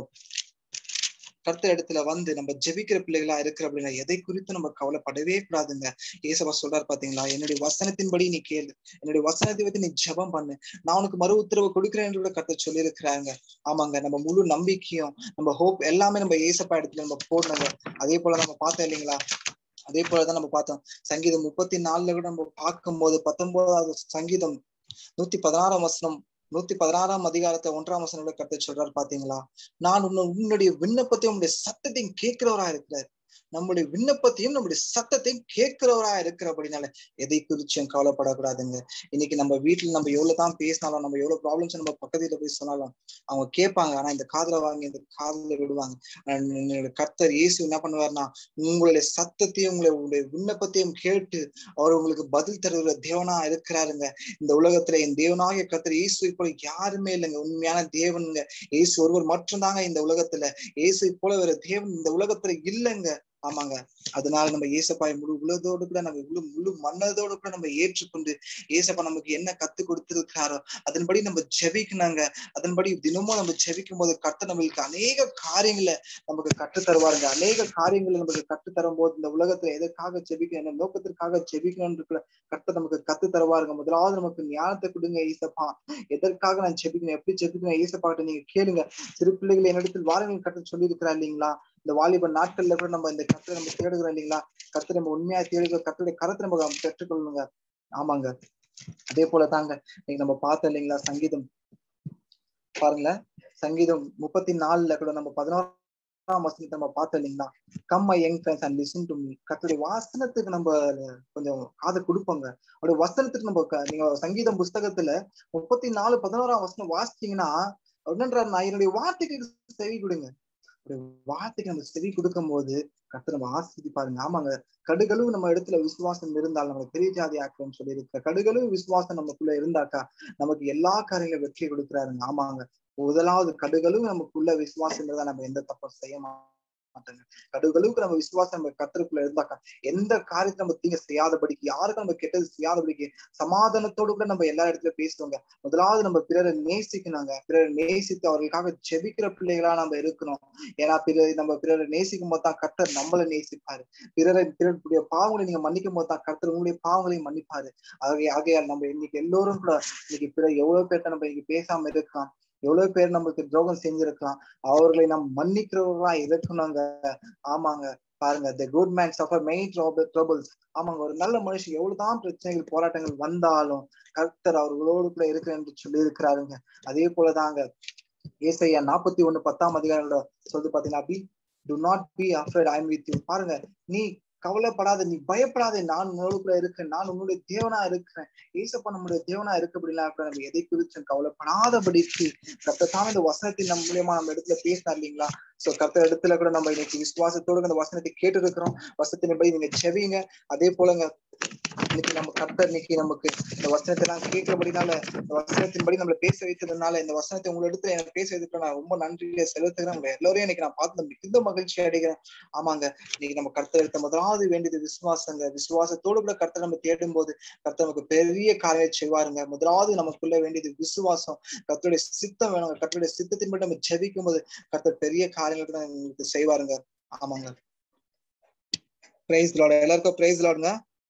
S1: கர்த்தர் இடத்துல வந்து நம்ம ஜெபிக்கிற பிள்ளைகளா இருக்கிற அப்படின்னா எதை குறித்து நம்ம கவலைப்படவே கூடாதுங்க. ஏசப்பா சொல்றாரு பாத்தீங்களா, என்னுடைய வசனத்தின்படி நீ கேளு, என்னுடைய வசனத்தை வைத்து நீ ஜெபம் பண்ணு, நான் உனக்கு மறு உத்தரவு கொடுக்கிறேன் என்று கூட கர்த்தர் சொல்லி இருக்கிறாங்க. ஆமாங்க, நம்ம முழு நம்பிக்கையும் நம்ம ஹோப் எல்லாமே நம்ம ஏசப்பா இடத்துல நம்ம போடணுங்க. அதே போல நம்ம பார்த்தோம் இல்லைங்களா, அதே போலதான் நம்ம பார்த்தோம் சங்கீதம் முப்பத்தி நாலுல கூட நம்ம பார்க்கும் போது பத்தொன்பதாவது சங்கீதம் நூத்தி பதினாறாம் வசனம் நூத்தி பதினாறாம் அதிகாரத்தை ஒன்றாம் வசனோட கர்த்தர் சொல்றாரு பாத்தீங்களா, நான் உன்ன உன்னுடைய விண்ணப்பத்தையும் உன்னுடைய சத்தத்தையும் கேட்கிறவரா இருக்கிறார். நம்முடைய விண்ணப்பத்தையும் நம்முடைய சத்தத்தையும் கேட்கிறவரா இருக்கிறபடினால எதை குறிச்சும் கவலைப்படக்கூடாதுங்க. இன்னைக்கு நம்ம வீட்டுல நம்ம எவ்வளவுதான் பேசினாலும், நம்ம எவ்வளவு ப்ராப்ளம்ஸ் நம்ம பக்கத்துல போய் சொன்னாலும் அவங்க கேட்பாங்க, ஆனா இந்த காதுல வாங்கி இந்த காதுல விடுவாங்க. கர்த்தர் இயேசு என்ன பண்ணுவார்னா, உங்களுடைய சத்தத்தையும் உங்களுடைய விண்ணப்பத்தையும் கேட்டு அவர் உங்களுக்கு பதில் தருகிற தேவனா இருக்கிறாருங்க. இந்த உலகத்துல என் தேவனாகிய கர்த்தர் இயேசு போல யாருமே இல்லைங்க, உண்மையான தேவனுங்க. இயேசு ஒருவர் மட்டும்தாங்க இந்த உலகத்துல, இயேசு போல வேற தேவன் இந்த உலகத்துல இல்லைங்க. ஆமாங்க, அதனால நம்ம ஏசப்பாய் முழு உலகத்தோடு கூட நம்ம முழு முழு மன்னதோடு கூட நம்ம ஏற்றுக்கொண்டு ஏசப்பா நமக்கு என்ன கத்து கொடுத்திருக்காரோ அதன்படி நம்ம ஜெபிக்கணுங்க. அதன்படி தினமும் நம்ம ஜெபிக்கும் போது கர்த்தர் நம்மளுக்கு அநேக காரியங்களை நமக்கு கற்று தருவாருங்க. அநேக காரியங்களை நமக்கு கற்று தரும் போது இந்த உலகத்துல எதற்காக ஜெபிக்கணும், என்ன நோக்கத்திற்காக ஜெபிக்கணும்னு இருக்கிற கர்த்தர் நமக்கு கத்து தருவாருங்க. முதலாவது நமக்கு ஞானத்தை கொடுங்க ஏசப்பா, எதற்காக நான் ஜெபிக்கணும், எப்படி ஜெபிக்கணும் ஏசப்பா கிட்ட நீங்க கேளுங்க. சிறு பிள்ளைகளை என்னிடத்தில் வாருங்கள் கர்த்தர் சொல்லி இருக்கிறா இல்லைங்களா? இந்த வாலிப நாட்கள்ல கூட நம்ம இந்த கர்த்தரை நம்ம தேடுகிறோம் இல்லைங்களா? கர்த்தரை நம்ம உண்மையா தேடுகிற கர்த்தருடைய கருத்தை நம்ம பெற்றுக்கொள்ளணுங்க. ஆமாங்க, அதே போல தாங்க நீங்க நம்ம பார்த்தோம் இல்லைங்களா, சங்கீதம் பாருங்களேன், சங்கீதம் முப்பத்தி நாலுல கூட நம்ம பதினோராம் வசனத்தை நம்ம பார்த்தோம் இல்லைங்களா, come my young friends and listen to me. கர்த்தருடைய வாசனத்துக்கு நம்ம கொஞ்சம் காதை கொடுப்போங்க. அவருடைய வசனத்துக்கு நம்ம நீங்க சங்கீதம் புஸ்தகத்துல முப்பத்தி நாலு பதினோராம் வசனம் வாசிச்சீங்கன்னா என்னன்றாரு, நான் என்னுடைய வார்த்தைக்கு செவி கொடுங்க. வார்த்தைக்கு நம்ம செவி கொடுக்கும் போது கர்த்தர் நம்ம ஆசீர்வதிப்பாருங்க. ஆமாங்க, கடுகளவு நம்ம இடத்துல விசுவாசம் இருந்தால் நம்ம பெரிய ஜாதி ஆக்குறோம்னு சொல்லி இருக்க, கடுகளவு விசுவாசம் நமக்குள்ள இருந்தாக்கா நமக்கு எல்லா காரியங்களும் வெற்றி கொடுக்குறாருங்க. ஆமாங்க, முதலாவது கடுகளவு நமக்குள்ள விசுவாசம் இருந்தா நம்ம எந்த தப்பும் செய்ய மாட்டாங்க. கடுகளவுக்கு நம்ம விசுவாசம் நம்ம கர்த்தருக்குள்ள இருந்தாக்கா எந்த காரியத்தை நம்ம தீங்க செய்யாதபடிக்கு, யாருக்கும் நம்ம கெட்டது செய்யாதபடிக்கு சமாதானத்தோடு கூட நம்ம எல்லா இடத்துலயும் பேசுவோங்க. முதலாவது நம்ம பிறரை நேசிக்கணுங்க. பிறரை நேசித்து அவர்களுக்காக ஜெபிக்கிற பிள்ளைகளா நம்ம இருக்கணும். ஏன்னா பிற நம்ம பிறரை நேசிக்கும் போது தான் கர்த்தர் நம்மளை நேசிப்பாரு. பிறரை பிறருடைய பாவங்களை நீங்க மன்னிக்கும் போது தான் கர்த்தர் உங்களுடைய பாவங்களையும் மன்னிப்பாரு. ஆகிய ஆகையால் நம்ம இன்னைக்கு எல்லோரும் கூட இன்னைக்கு பிற எவ்வளவு பேர்ட்ட நம்ம இன்னைக்கு பேசாம இருக்கலாம், எவ்வளவு பேர் நம்மளுக்கு துரோகம் செஞ்சிருக்கலாம், அவர்களை நம்ம மன்னிக்கிறவர்களா இருக்கணுங்க. ஆமாங்க, பாருங்க, the good man suffer many troubles. ஆமாங்க, ஒரு நல்ல மனுஷன் எவ்வளவுதான் பிரச்சனைகள் போராட்டங்கள் வந்தாலும் கர்த்தர் அவர்களோடு கூட இருக்கிறேன் என்று சொல்லி இருக்கிறாருங்க. அதே போலதாங்க ஏசாயா நாற்பத்தி ஒண்ணு பத்தாம் அதிகாரங்கள சொல்லுது பாத்தீங்கன்னா, be do not be afraid, I am with you. பாருங்க, நீ கவலைப்படாத, நீ பயப்படாத, நான் உன்னோடு கூட இருக்கேன், நான் உன்னுடைய தேவனா இருக்கிறேன். ஏசப்பா நம்முடைய தேவனா இருக்கப்படிலாம் நம்ம எதை குறிச்சும் கவலைப்படாதபடிக்கு கர்த்தர் இந்த வசனத்தின் நம்ம மூலியமா நம்ம இடத்துல பேசினா இல்லைங்களா? சோ கர்த்தர் இடத்துல கூட நம்ம இன்னைக்கு விசுவாசத்தோடு இந்த வசனத்தை கேட்டு இருக்கிறோம். வசனத்தின்படி நீங்க செவிங்க. அதே போலங்க இன்னைக்கு நம்ம கர்த்தர் இன்னைக்கு நமக்கு இந்த வசனத்தை எல்லாம் கேட்கிறபடினால, இந்த வசனத்தின்படி நம்மளை பேச வைத்ததுனால, இந்த வசனத்தை உங்களை இடத்துல எனக்கு பேச வைத்துட்டு நான் ரொம்ப நன்றியை செலுத்துகிறேன். உங்க எல்லாரையும் இன்னைக்கு நான் பார்த்து மிகுந்த மகிழ்ச்சி அடைகிறேன். ஆமாங்க, இன்னைக்கு நம்ம கர்த்தர் எடுத்த முதலாவது வேண்டியது விசுவாசங்க. விசுவாசத்தோடு கூட கர்த்தர் நம்ம தேடும் போது கர்த்தர் நமக்கு பெரிய காரியம் செய்வாருங்க. முதலாவது நமக்குள்ள வேண்டியது விசுவாசம். கர்த்தருடைய சித்தம் வேணுங்க. கர்த்தருடைய சித்தத்தின்படி நம்ம ஜெபிக்கும் போது கர்த்தர் பெரிய காரியங்களுக்கு தான் உங்களுக்கு செய்வாருங்க. ஆமாங்க, பிரைஸ் லார்ட். எல்லாருக்கும் பிரைஸ் லார்ட்ங்க.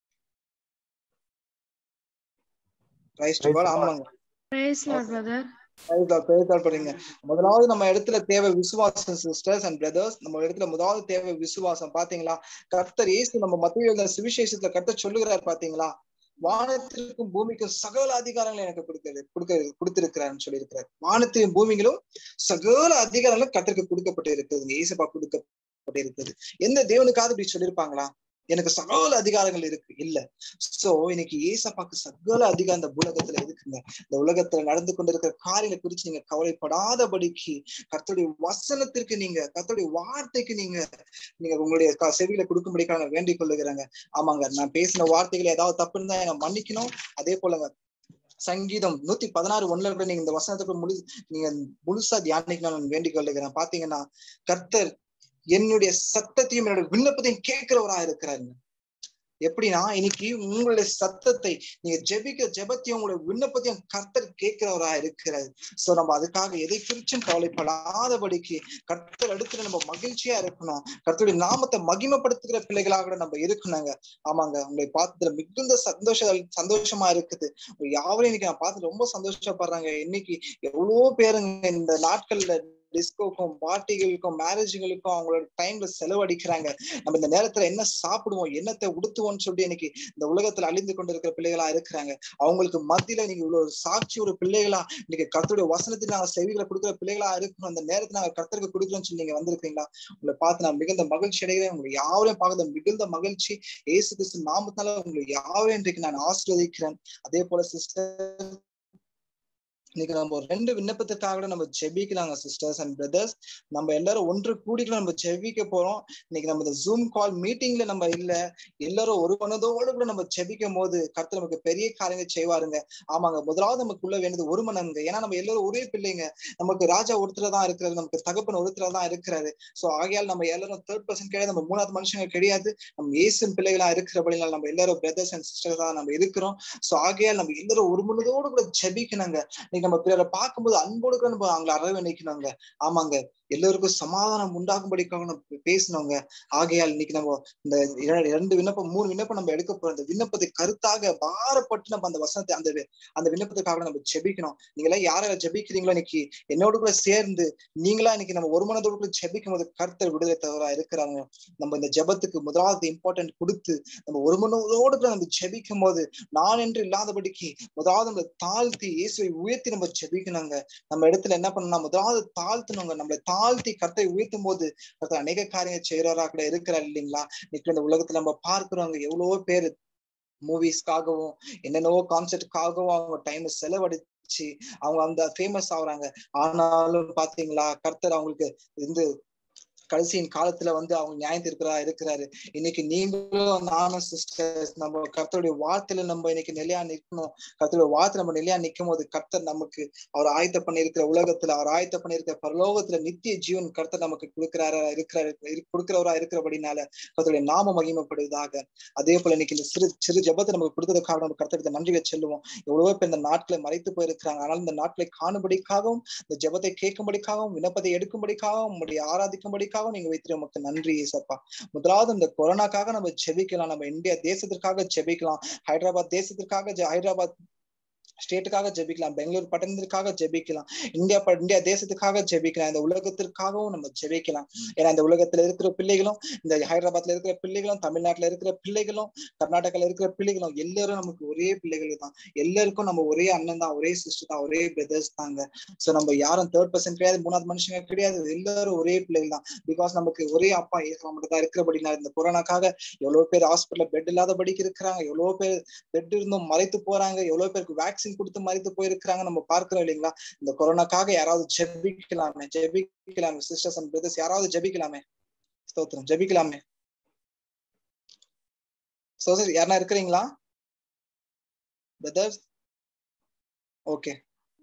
S1: முதலாவது நம்ம இடத்துல தேவை விசுவாசம் சிஸ்டர்ஸ் அண்ட் பிரதர்ஸ். நம்ம இடத்துல முதலாவது தேவை விசுவாசம். பாத்தீங்களா, கர்த்தர் இயேசு நம்ம மத்தேயு எழுதின சுவிசேஷத்துல கர்த்தர் சொல்லுகிறார் பாத்தீங்களா, வானத்திற்கும் பூமிக்கும் சகல அதிகாரங்களும் எனக்கு கொடுக்கிறது கொடுக்க கொடுத்திருக்கிறான்னு சொல்லி இருக்கிறார். வானத்தையும் பூமிகளும் சகல அதிகாரங்களும் கர்த்தருக்கு கொடுக்கப்பட்டு இருக்குதுங்க. இயேசுப்பா கொடுக்கப்பட்டு இருக்குது. எந்த தேவனுக்காவது இப்படி சொல்லியிருப்பாங்களா, எனக்கு சகல அதிகாரங்கள் இருக்கு? இல்ல. சோ இன்னைக்கு ஏசப்பாக்கு சகல அதிகாரம் இந்த உலகத்துல இருக்குங்க. இந்த உலகத்துல நடந்து கொண்டிருக்கிற காரியங்களை குறிச்சு நீங்க கவலைப்படாதபடிக்கு கர்த்தருடைய வசனத்திற்கு நீங்க, கர்த்தருடைய வார்த்தைக்கு நீங்க நீங்க உங்களுடைய செவிகளை கொடுக்கும்படிக்காக நான் வேண்டிக் கொள்ளுகிறாங்க. ஆமாங்க, நான் பேசின வார்த்தைகள் ஏதாவது தப்பு இருந்தா என்ன மன்னிக்கணும். அதே போலங்க சங்கீதம் நூத்தி பதினாறு ஒண்ணுல கூட நீங்க இந்த வசனத்துக்கு முழு நீங்க முழுசா தியானிக்கணும் நான் வேண்டிக் கொள்ளுகிறேன். பாத்தீங்கன்னா, கர்த்தர் என்னுடைய சத்தத்தையும் என்னுடைய விண்ணப்பத்தையும் கேட்கிறவரா இருக்கிறாருங்க. எப்படின்னா, இன்னைக்கு உங்களுடைய சத்தத்தை நீங்க ஜெபிக்க ஜெபத்தையும் உங்களுடைய விண்ணப்பத்தையும் கர்த்தர் கேட்கிறவரா இருக்கிறாரு. சோ நம்ம அதுக்காக எதை குறிச்சும் கவலைப்படாதபடிக்கு கர்த்தர் இடத்துல நம்ம மகிழ்ச்சியா இருக்கணும். கர்த்தருடைய நாமத்தை மகிமைப்படுத்துகிற பிள்ளைகளாக நம்ம இருக்கணுங்க. ஆமாங்க, உங்களை பார்த்ததுல மிகுந்த சந்தோஷ சந்தோஷமா இருக்குது. யாவரையும் இன்னைக்கு நான் பார்த்து ரொம்ப சந்தோஷப்படுறாங்க. இன்னைக்கு எவ்வளவோ பேருங்க இந்த நாட்கள்ல டிஸ்கோக்கும் பார்ட்டிகளுக்கும் மேரேஜுகளுக்கும் அவங்களோட டைம்ல செலவழிக்கிறாங்க. நம்ம இந்த நேரத்துல என்ன சாப்பிடுவோம், என்னத்தை உடுத்துவோம்னு சொல்லி இன்னைக்கு இந்த உலகத்துல அழிந்து கொண்டிருக்கிற பிள்ளைகளா இருக்கிறாங்க. அவங்களுக்கு மத்தியில நீங்க இவ்வளவு சாட்சி ஒரு பிள்ளைகளா இன்னைக்கு கர்த்தருடைய வசனத்துக்கு நாங்க செவிகளை கொடுக்குற பிள்ளைகளா இருக்கணும். அந்த நேரத்துல நாங்க கர்த்தருக்கு கொடுக்குறோம்னு சொல்லி நீங்க வந்திருக்கீங்களா? உங்களை பார்த்து நான் மிகுந்த மகிழ்ச்சி அடைகிறேன். உங்களை யாரையும் பார்க்கறது மிகுந்த மகிழ்ச்சி. இயேசு கிறிஸ்து நாமத்தால உங்களை யாரையும் இன்றைக்கு நான் ஆசீர்வதிக்கிறேன். அதே போல சிஸ்டர், இன்னைக்கு நம்ம ஒரு ரெண்டு விண்ணப்பத்துக்காக நம்ம ஜெபிக்கலாங்க சிஸ்டர்ஸ் அண்ட் பிரதர்ஸ். நம்ம எல்லாரும் ஒன்று கூடிக்கலாம், நம்ம ஜெபிக்க போறோம். இன்னைக்கு நம்ம இந்த ஜூம் கால் மீட்டிங்ல நம்ம இல்ல, எல்லாரும் ஒரு மனதோடு கூட நம்ம ஜெபிக்கும் போது கர்த்தர் நமக்கு பெரிய காரியங்கள் செய்வாருங்க. ஆமாங்க, முதலாவது நமக்குள்ள வேண்டியது ஒரு மனங்க. ஏன்னா நம்ம எல்லாரும் ஒரே பிள்ளைங்க. நமக்கு ராஜா ஒருத்தர் தான் இருக்கிறாரு, நமக்கு தகப்பன் ஒருத்தர் தான் இருக்கிறாரு. சோ ஆகையால் நம்ம எல்லாரும் தேர்ட் பர்சன் கிடையாது, நம்ம மூணாவது மனுஷங்க கிடையாது. நம்ம இயேசு பிள்ளைகளா இருக்கிறபடினால நம்ம எல்லாரும் பிரதர்ஸ் அண்ட் சிஸ்டர்ஸ் தான் நம்ம இருக்கிறோம். சோ ஆகையால் நம்ம எல்லாரும் ஒரு மனதோடு கூட ஜெபிக்கணுங்க. நம்ம பிறரை பார்க்கும்போது அன்போடு கூட நம்ம அவங்களை அரவணைக்கணுங்க. ஆமாங்க, எல்லோருக்கும் சமாதானம் உண்டாகும்படிக்காக நம்ம பேசணுங்க. ஆகையால் இன்னைக்கு நம்ம இந்த இரண்டு விண்ணப்பம் மூணு விண்ணப்பம் நம்ம எடுக்க போறோம். இந்த விண்ணப்பத்தை கருத்தாக பாரப்பட்டு நம்ம அந்த வசனத்தை அந்த அந்த விண்ணப்பத்துக்காக நம்ம ஜெபிக்கணும். நீங்க எல்லாம் யாரை ஜெபிக்கிறீங்களோ இன்னைக்கு என்னோடு கூட சேர்ந்து நீங்களா இன்னைக்கு நம்ம ஒரு மனதோடு கூட ஜெபிக்கும் போது கர்த்தர் விடுதலை தவறா இருக்கிறாங்க. நம்ம இந்த ஜெபத்துக்கு முதலாவது இம்பார்ட்டன்ட் கொடுத்து நம்ம ஒரு மனதோடு கூட நம்ம ஜெபிக்கும் போது நான் என்று இல்லாதபடிக்கு முதலாவது நம்ம தாழ்த்தி இயேசுவை உயர்த்தி நம்ம ஜெபிக்கணுங்க. நம்ம இடத்துல என்ன பண்ணணும், முதலாவது தாழ்த்தணுங்க. நம்மளை தாழ்த்தி கர்த்தரை உயர்த்தும் போது கர்த்தர் அநேக காரியங்கள் செய்யறவரா கூட இருக்கிறார் இல்லைங்களா? இன்னைக்கு இந்த உலகத்துல நம்ம பார்க்கிறவங்க எவ்வளவோ பேரு மூவிஸ்க்காகவும் என்னென்னவோ கான்செர்ட்டுக்காகவும் அவங்க டைம் செலவழிச்சு அவங்க அந்த ஃபேமஸ் ஆகுறாங்க. ஆனாலும் பாத்தீங்களா, கர்த்தர் அவங்களுக்கு இந்த கடைசியின் காலத்துல வந்து அவங்க நியாயம் தீர்க்கிறா இருக்கிறாரு. இன்னைக்கு நீங்களும் நானும் சிஸ்டர்ஸ் நம்ம கர்த்தருடைய வார்த்தையில நம்ம இன்னைக்கு நிலையா நிற்கணும். கர்த்தருடைய வார்த்தை நம்ம நிலையா நிற்கும் போது கர்த்தர் நமக்கு அவர் ஆயத்த பண்ணி இருக்கிற உலகத்துல அவர் ஆயத்த பண்ணி இருக்கிற பரலோகத்துல நித்திய ஜீவன் கர்த்தர் நமக்கு கொடுக்கிறாரா இருக்கிறாரு கொடுக்கிறவரா இருக்கிறபடினால கர்த்தருடைய நாம மகிமைப்படுவதாக. அதே போல இன்னைக்கு இந்த சிறு சிறு ஜெபத்தை நமக்கு கொடுத்ததுக்காக நம்ம கர்த்தருக்கு நன்றியை சொல்லுவோம். எவ்வளவோ பேர் இந்த நாட்களை மறைத்து போயிருக்கிறாங்க. ஆனால் இந்த நாட்களை காணும்படிக்காகவும் இந்த ஜெபத்தை கேட்கும்படிக்காகவும் விண்ணப்பத்தை எடுக்கும்படிக்காகவும் உங்களுடைய ஆராதிக்கும்படிக்காகவும் நீங்க வைத்திரு நமக்கு நன்றி ஏசப்பா. முதலாவது இந்த கொரோனாக்காக நம்ம ஜெபிக்கலாம். நம்ம இந்தியா தேசத்திற்காக ஜெபிக்கலாம். ஹைதராபாத் தேசத்திற்காக ஹைதராபாத் ஸ்டேட்டுக்காக ஜெபிக்கலாம். பெங்களூர் பட்டணத்திற்காக ஜெபிக்கலாம். இந்தியா இந்தியா தேசத்துக்காக ஜெபிக்கலாம். இந்த உலகத்திற்காகவும் நம்ம ஜெபிக்கலாம். ஏன்னா இந்த உலகத்துல இருக்கிற பிள்ளைகளும் இந்த ஹைதராபாத்ல இருக்கிற பிள்ளைகளும் தமிழ்நாட்டுல இருக்கிற பிள்ளைகளும் கர்நாடகால இருக்கிற பிள்ளைகளும் எல்லாரும் நமக்கு ஒரே பிள்ளைகள் தான். எல்லாருக்கும் நம்ம ஒரே அண்ணன் தான், ஒரே சிஸ்டர் தான், ஒரே பிரதர்ஸ் தாங்க. சோ நம்ம யாரும் தேர்ட் பர்சன் கிடையாது, மூணாவது மனுஷங்க கிடையாது. எல்லாரும் ஒரே பிள்ளைகள் தான். பிகாஸ் நமக்கு ஒரே அப்பா நமக்கு தான் இருக்கிறபடினா இந்த கொரோனாக்காக எவ்வளவு பேர் ஹாஸ்பிட்டல்ல பெட் இல்லாதபடிக்கு இருக்கிறாங்க. எவ்வளவு பேர் பெட் இருந்தும் மறைத்து போறாங்க. எவ்வளவு பேருக்கு வேக்சின் கொடுத்து மறைத்து போயிருக்கிறாங்க. நம்ம பார்க்கிறோம் இல்லைங்களா? இந்த கொரோனாக்காக யாராவது ஜெபிக்கலாமே, ஜெபிக்கலாமே சிஸ்டர்ஸ் அண்ட் பிரதர்ஸ், யாராவது ஜெபிக்கலாமே. ஸ்தோத்திரம், ஜெபிக்கலாமே. சோதர் யாரா இருக்கிறீங்களா பிரதர்ஸ்? ஓகே.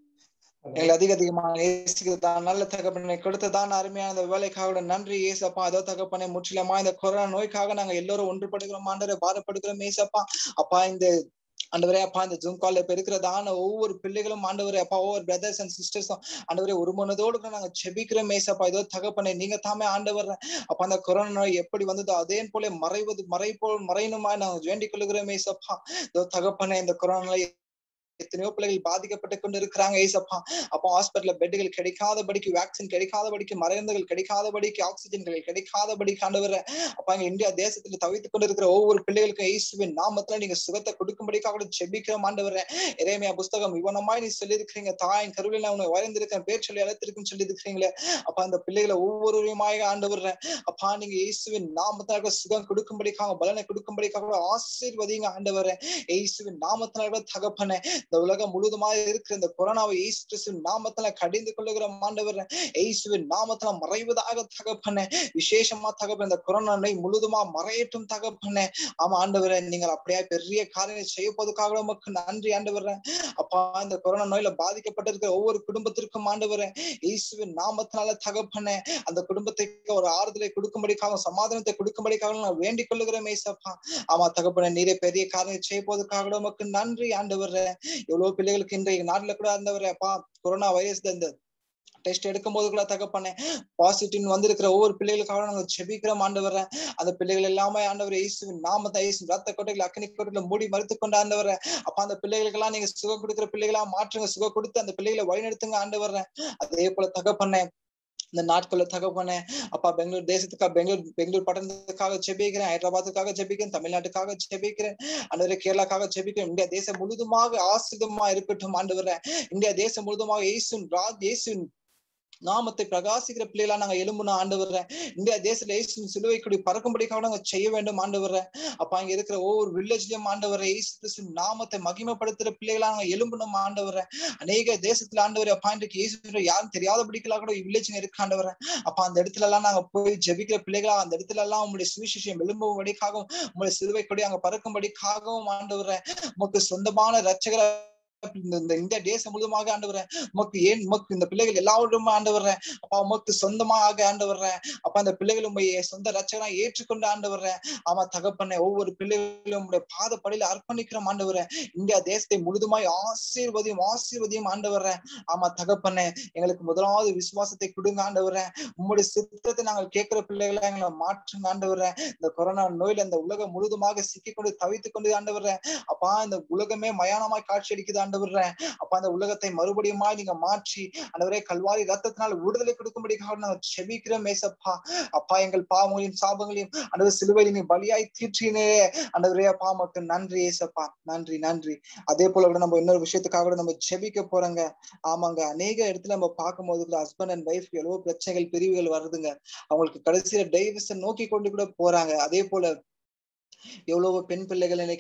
S1: எங்களை அதிக அதிகமாக நேசிக்கிறதான் நல்ல தகப்பனை கொடுத்ததான் அருமையான அந்த வேலைக்காக நன்றி ஏசப்பா. அதோ தகப்பனை முற்றிலுமா இந்த கொரோனா நோய்க்காக நாங்க எல்லாரும் ஒன்றுபடுகிறோம் ஆண்டவரை, பாரப்படுகிறோம் ஏசப்பா. அப்பா இந்த ஆண்டவரே அப்பா இந்த ஜூம் கால்ல இப்ப இருக்கிறதான ஒவ்வொரு பிள்ளைகளும் ஆண்டவரே அப்பா ஒவ்வொரு பிரதர்ஸ் அண்ட் சிஸ்டர்ஸும் ஆண்டவரே ஒரு மனதோடு நாங்க ஜெபிக்கிறோம் ஏசப்பா. இதோ தகப்பனே நீங்க தாமே ஆண்டவர் அப்ப அந்த கொரோனா நோய் எப்படி வந்ததோ அதே போல மறைவது மறை போல் மறையணுமா நாங்க வேண்டிக் கொள்கிறோம் ஏசப்பா. இதோ தகப்பனே இந்த கொரோனா நோய் எத்தனையோ பிள்ளைகள் பாதிக்கப்பட்டு கொண்டு இருக்கிறாங்க ஏசப்பா. அப்போ ஹாஸ்பிட்டல்ல பெட்டுகள் கிடைக்காதபடிக்கு, வேக்சின் கிடைக்காதபடிக்கு, மருந்துகள் கிடைக்காதபடிக்கு, ஆக்சிஜன்கள் கிடைக்காதபடிக்கு ஆண்டவர அப்பா எங்க இந்தியா தேசத்துல தவித்துக் கொண்டு இருக்கிற ஒவ்வொரு பிள்ளைகளுக்கும் இயேசுவின் நாமத்துல நீங்க சுகத்தை கொடுக்கும்படிக்காக ஜெபிக்கிறோம் ஆண்டவர. எரேமியா புஸ்தகம் இவனமாய் நீ சொல்லி இருக்கிறீங்க, தாயின் கருவில நான் உன்னை வரைந்திருக்கேன், பேர் சொல்லி அழைத்திருக்குன்னு சொல்லி இருக்கிறீங்களே அப்பா. அந்த பிள்ளைகளை ஒவ்வொருவருமாய் ஆண்டவர அப்பா நீங்க இயேசுவின் நாமத்தாக சுகம் கொடுக்கும்படிக்காக, பலனை கொடுக்கும்படிக்காக ஆசீர்வதிங்க ஆண்டவர. இயேசுவின் நாமத்தினால தகப்பனே இந்த உலகம் முழுவதுமாக இருக்கிற இந்த கொரோனாவை இயேசு கிறிஸ்துவின் நாமத்துல கடிந்து கொள்ளுகிற ஆண்டவர், இயேசுவின் நாமத்துல மறைவதாக தகப்பனே. விசேஷமா தகப்பன இந்த கொரோனா நோய் முழுதுமா மறையட்டும் தகப்பனே. ஆமா ஆண்டவரே, நீங்கள் அப்படியே பெரிய காரியம் செய்ய போவதற்காக உமக்கு நன்றி ஆண்டவரே. அப்பா இந்த கொரோனா நோயில பாதிக்கப்பட்டிருக்கிற ஒவ்வொரு குடும்பத்திற்கும் ஆண்டவரே இயேசுவின் நாமத்தினால தகப்பனே அந்த குடும்பத்துக்கு ஒரு ஆறுதலை கொடுக்கும்படிக்காக, சமாதானத்தை கொடுக்கும்படிக்காக நான் வேண்டிக் கொள்ளுகிறேன் ஏசப்பா. ஆமா தகப்பனே, நீரே பெரிய காரியம் செய்ய போவதற்காக உமக்கு நன்றி ஆண்டவரே. எவ்வளவு பிள்ளைகளுக்கு இன்றைய நாட்டுல கூட இருந்தவரே அப்பா கொரோனா வைரஸ் இந்த டெஸ்ட் எடுக்கும் போது கூட தகப்பனே பாசிட்டிவ் வந்திருக்கிற ஒவ்வொரு பிள்ளைகளுக்காக நாங்க ஜெபிக்கிறோம் ஆண்டவர. அந்த பிள்ளைகள் எல்லாமே ஆண்டவர் இயேசுவின் நாமத்தை இயேசு ரத்த கோட்டைகள் அக்னி கோட்டைகளை மூடி மறுத்து கொண்டு ஆண்டவர அப்ப அந்த பிள்ளைகளுக்கு எல்லாம் நீங்க சுகம் கொடுக்கிற பிள்ளைகளா மாற்றுங்க, சுகம் கொடுத்து அந்த பிள்ளைகளை வழிநடத்துங்க ஆண்டவர. அதே போல தகப்பனே இந்த நாட்குள்ள தகப்பனே அப்பா பெங்களூர் தேசத்துக்காக, பெங்களூர் பெங்களூர் பட்டணத்துக்காக ஜெபிக்கிறேன், ஹைதராபாத்துக்காக ஜெபிக்கிறேன், தமிழ்நாட்டுக்காக ஜெபிக்கிறேன் ஆண்டவரே, கேரளாக்காக ஜெபிக்கிறேன். இந்தியா தேசம் முழுதுமாக ஆசீர்வாதமா இருக்கட்டும் ஆண்டவரே. இந்தியா தேசம் முழுதுமாக இயேசுவின் ராஜ் இயேசுவின் நாமத்தை பிரகாசிக்கிற பிள்ளைகளா நாங்க எழும்பணும் ஆண்டவர. இந்தியா தேசத்துல இயேசுவின் சிலுவை கொடி பறக்கும்படிக்காக நாங்க செய்ய வேண்டும் ஆண்டவர. அப்ப அங்க இருக்கிற ஒவ்வொரு வில்லேஜ்லயும் ஆண்டவர இயேசு கிறிஸ்துவின் நாமத்தை மகிமைப்படுத்துற பிள்ளைகளா நாங்க எழும்பணும் ஆண்டவர. அநேக தேசத்துல ஆண்டவர அப்பா இன்றைக்கு இயேசு யாரும் தெரியாதபடிக்கலா கூட வில்லேஜ் இருக்கு ஆண்டவர. அப்ப அந்த இடத்துல எல்லாம் நாங்க போய் ஜெபிக்கிற பிள்ளைகளா அந்த இடத்துல எல்லாம் உங்களுடைய சுவிசேஷம் எழும்பும்படிக்காகவும் உங்களுடைய சிலுவை கொடி அங்க பறக்கும்படிக்காகவும் ஆண்டவர உமக்கு சொந்தமான ரட்சகர இந்த இந்தியா தேசம் முழுவதுமாக ஆண்டவரேன் உமக்கு ஏன் உமக்கு இந்த பிள்ளைகள் எல்லாரும் ஆண்டவரேன் அப்பா உமக்கு சொந்தமாக ஆண்டவரேன் அப்ப அந்த பிள்ளைகள் உண்மையை சொந்த ரட்சகனா ஏற்றுக்கொண்டு ஆண்டவரேன். ஆமா தகப்பனே, ஒவ்வொரு பிள்ளைகளும் உடைய பாதப்படியில அர்ப்பணிக்கிறோம் ஆண்டவரேன். இந்தியா தேசத்தை முழுதுமாய் ஆசீர்வதியும் ஆசீர்வதியும் ஆண்டவரேன். ஆமா தகப்பனே, எங்களுக்கு முதலாவது விசுவாசத்தை கொடுங்க ஆண்டவரேன். உங்களுடைய சித்தத்தை நாங்கள் கேட்கிற பிள்ளைகளை எங்களை மாற்றுங்க ஆண்டவரேன். இந்த கொரோனா நோயில இந்த உலகம் முழுதுமாக சிக்கிக்கொண்டு தவித்துக் கொண்டு ஆண்டவரேன் அப்பா இந்த உலகமே மயானமாய் காட்சி அளிக்குது ஆண்டவரேன். அப்ப அந்த உலகத்தை மறுபடியுமா நீங்க மாற்றி ஆண்டவரே கல்வாரி ரத்தத்தினால் விடுதலை கொடுக்கும்படிக்காக நாங்கள் செபிக்கிறோம் ஏசப்பா. அப்பா எங்கள் பாவங்களையும் சாபங்களையும் ஆண்டவர் சிலுவையில் நீ பலியாய் தீற்றினே ஆண்டவரே அப்பா உமக்கு நன்றி ஏசப்பா, நன்றி நன்றி. அதே போல கூட நம்ம இன்னொரு விஷயத்துக்காக கூட நம்ம செபிக்க போறோங்க. ஆமாங்க, அநேக இடத்துல நம்ம பார்க்கும் போது ஹஸ்பண்ட் அண்ட் ஒய்ஃப் எவ்வளவு பிரச்சனைகள் பிரிவுகள் வருதுங்க. அவங்களுக்கு கடைசியில டைவர்ஸை நோக்கி கொண்டு கூட போறாங்க. அதே போல எவ்வளவு பெண் பிள்ளைகள் இன்னைக்கு வெளி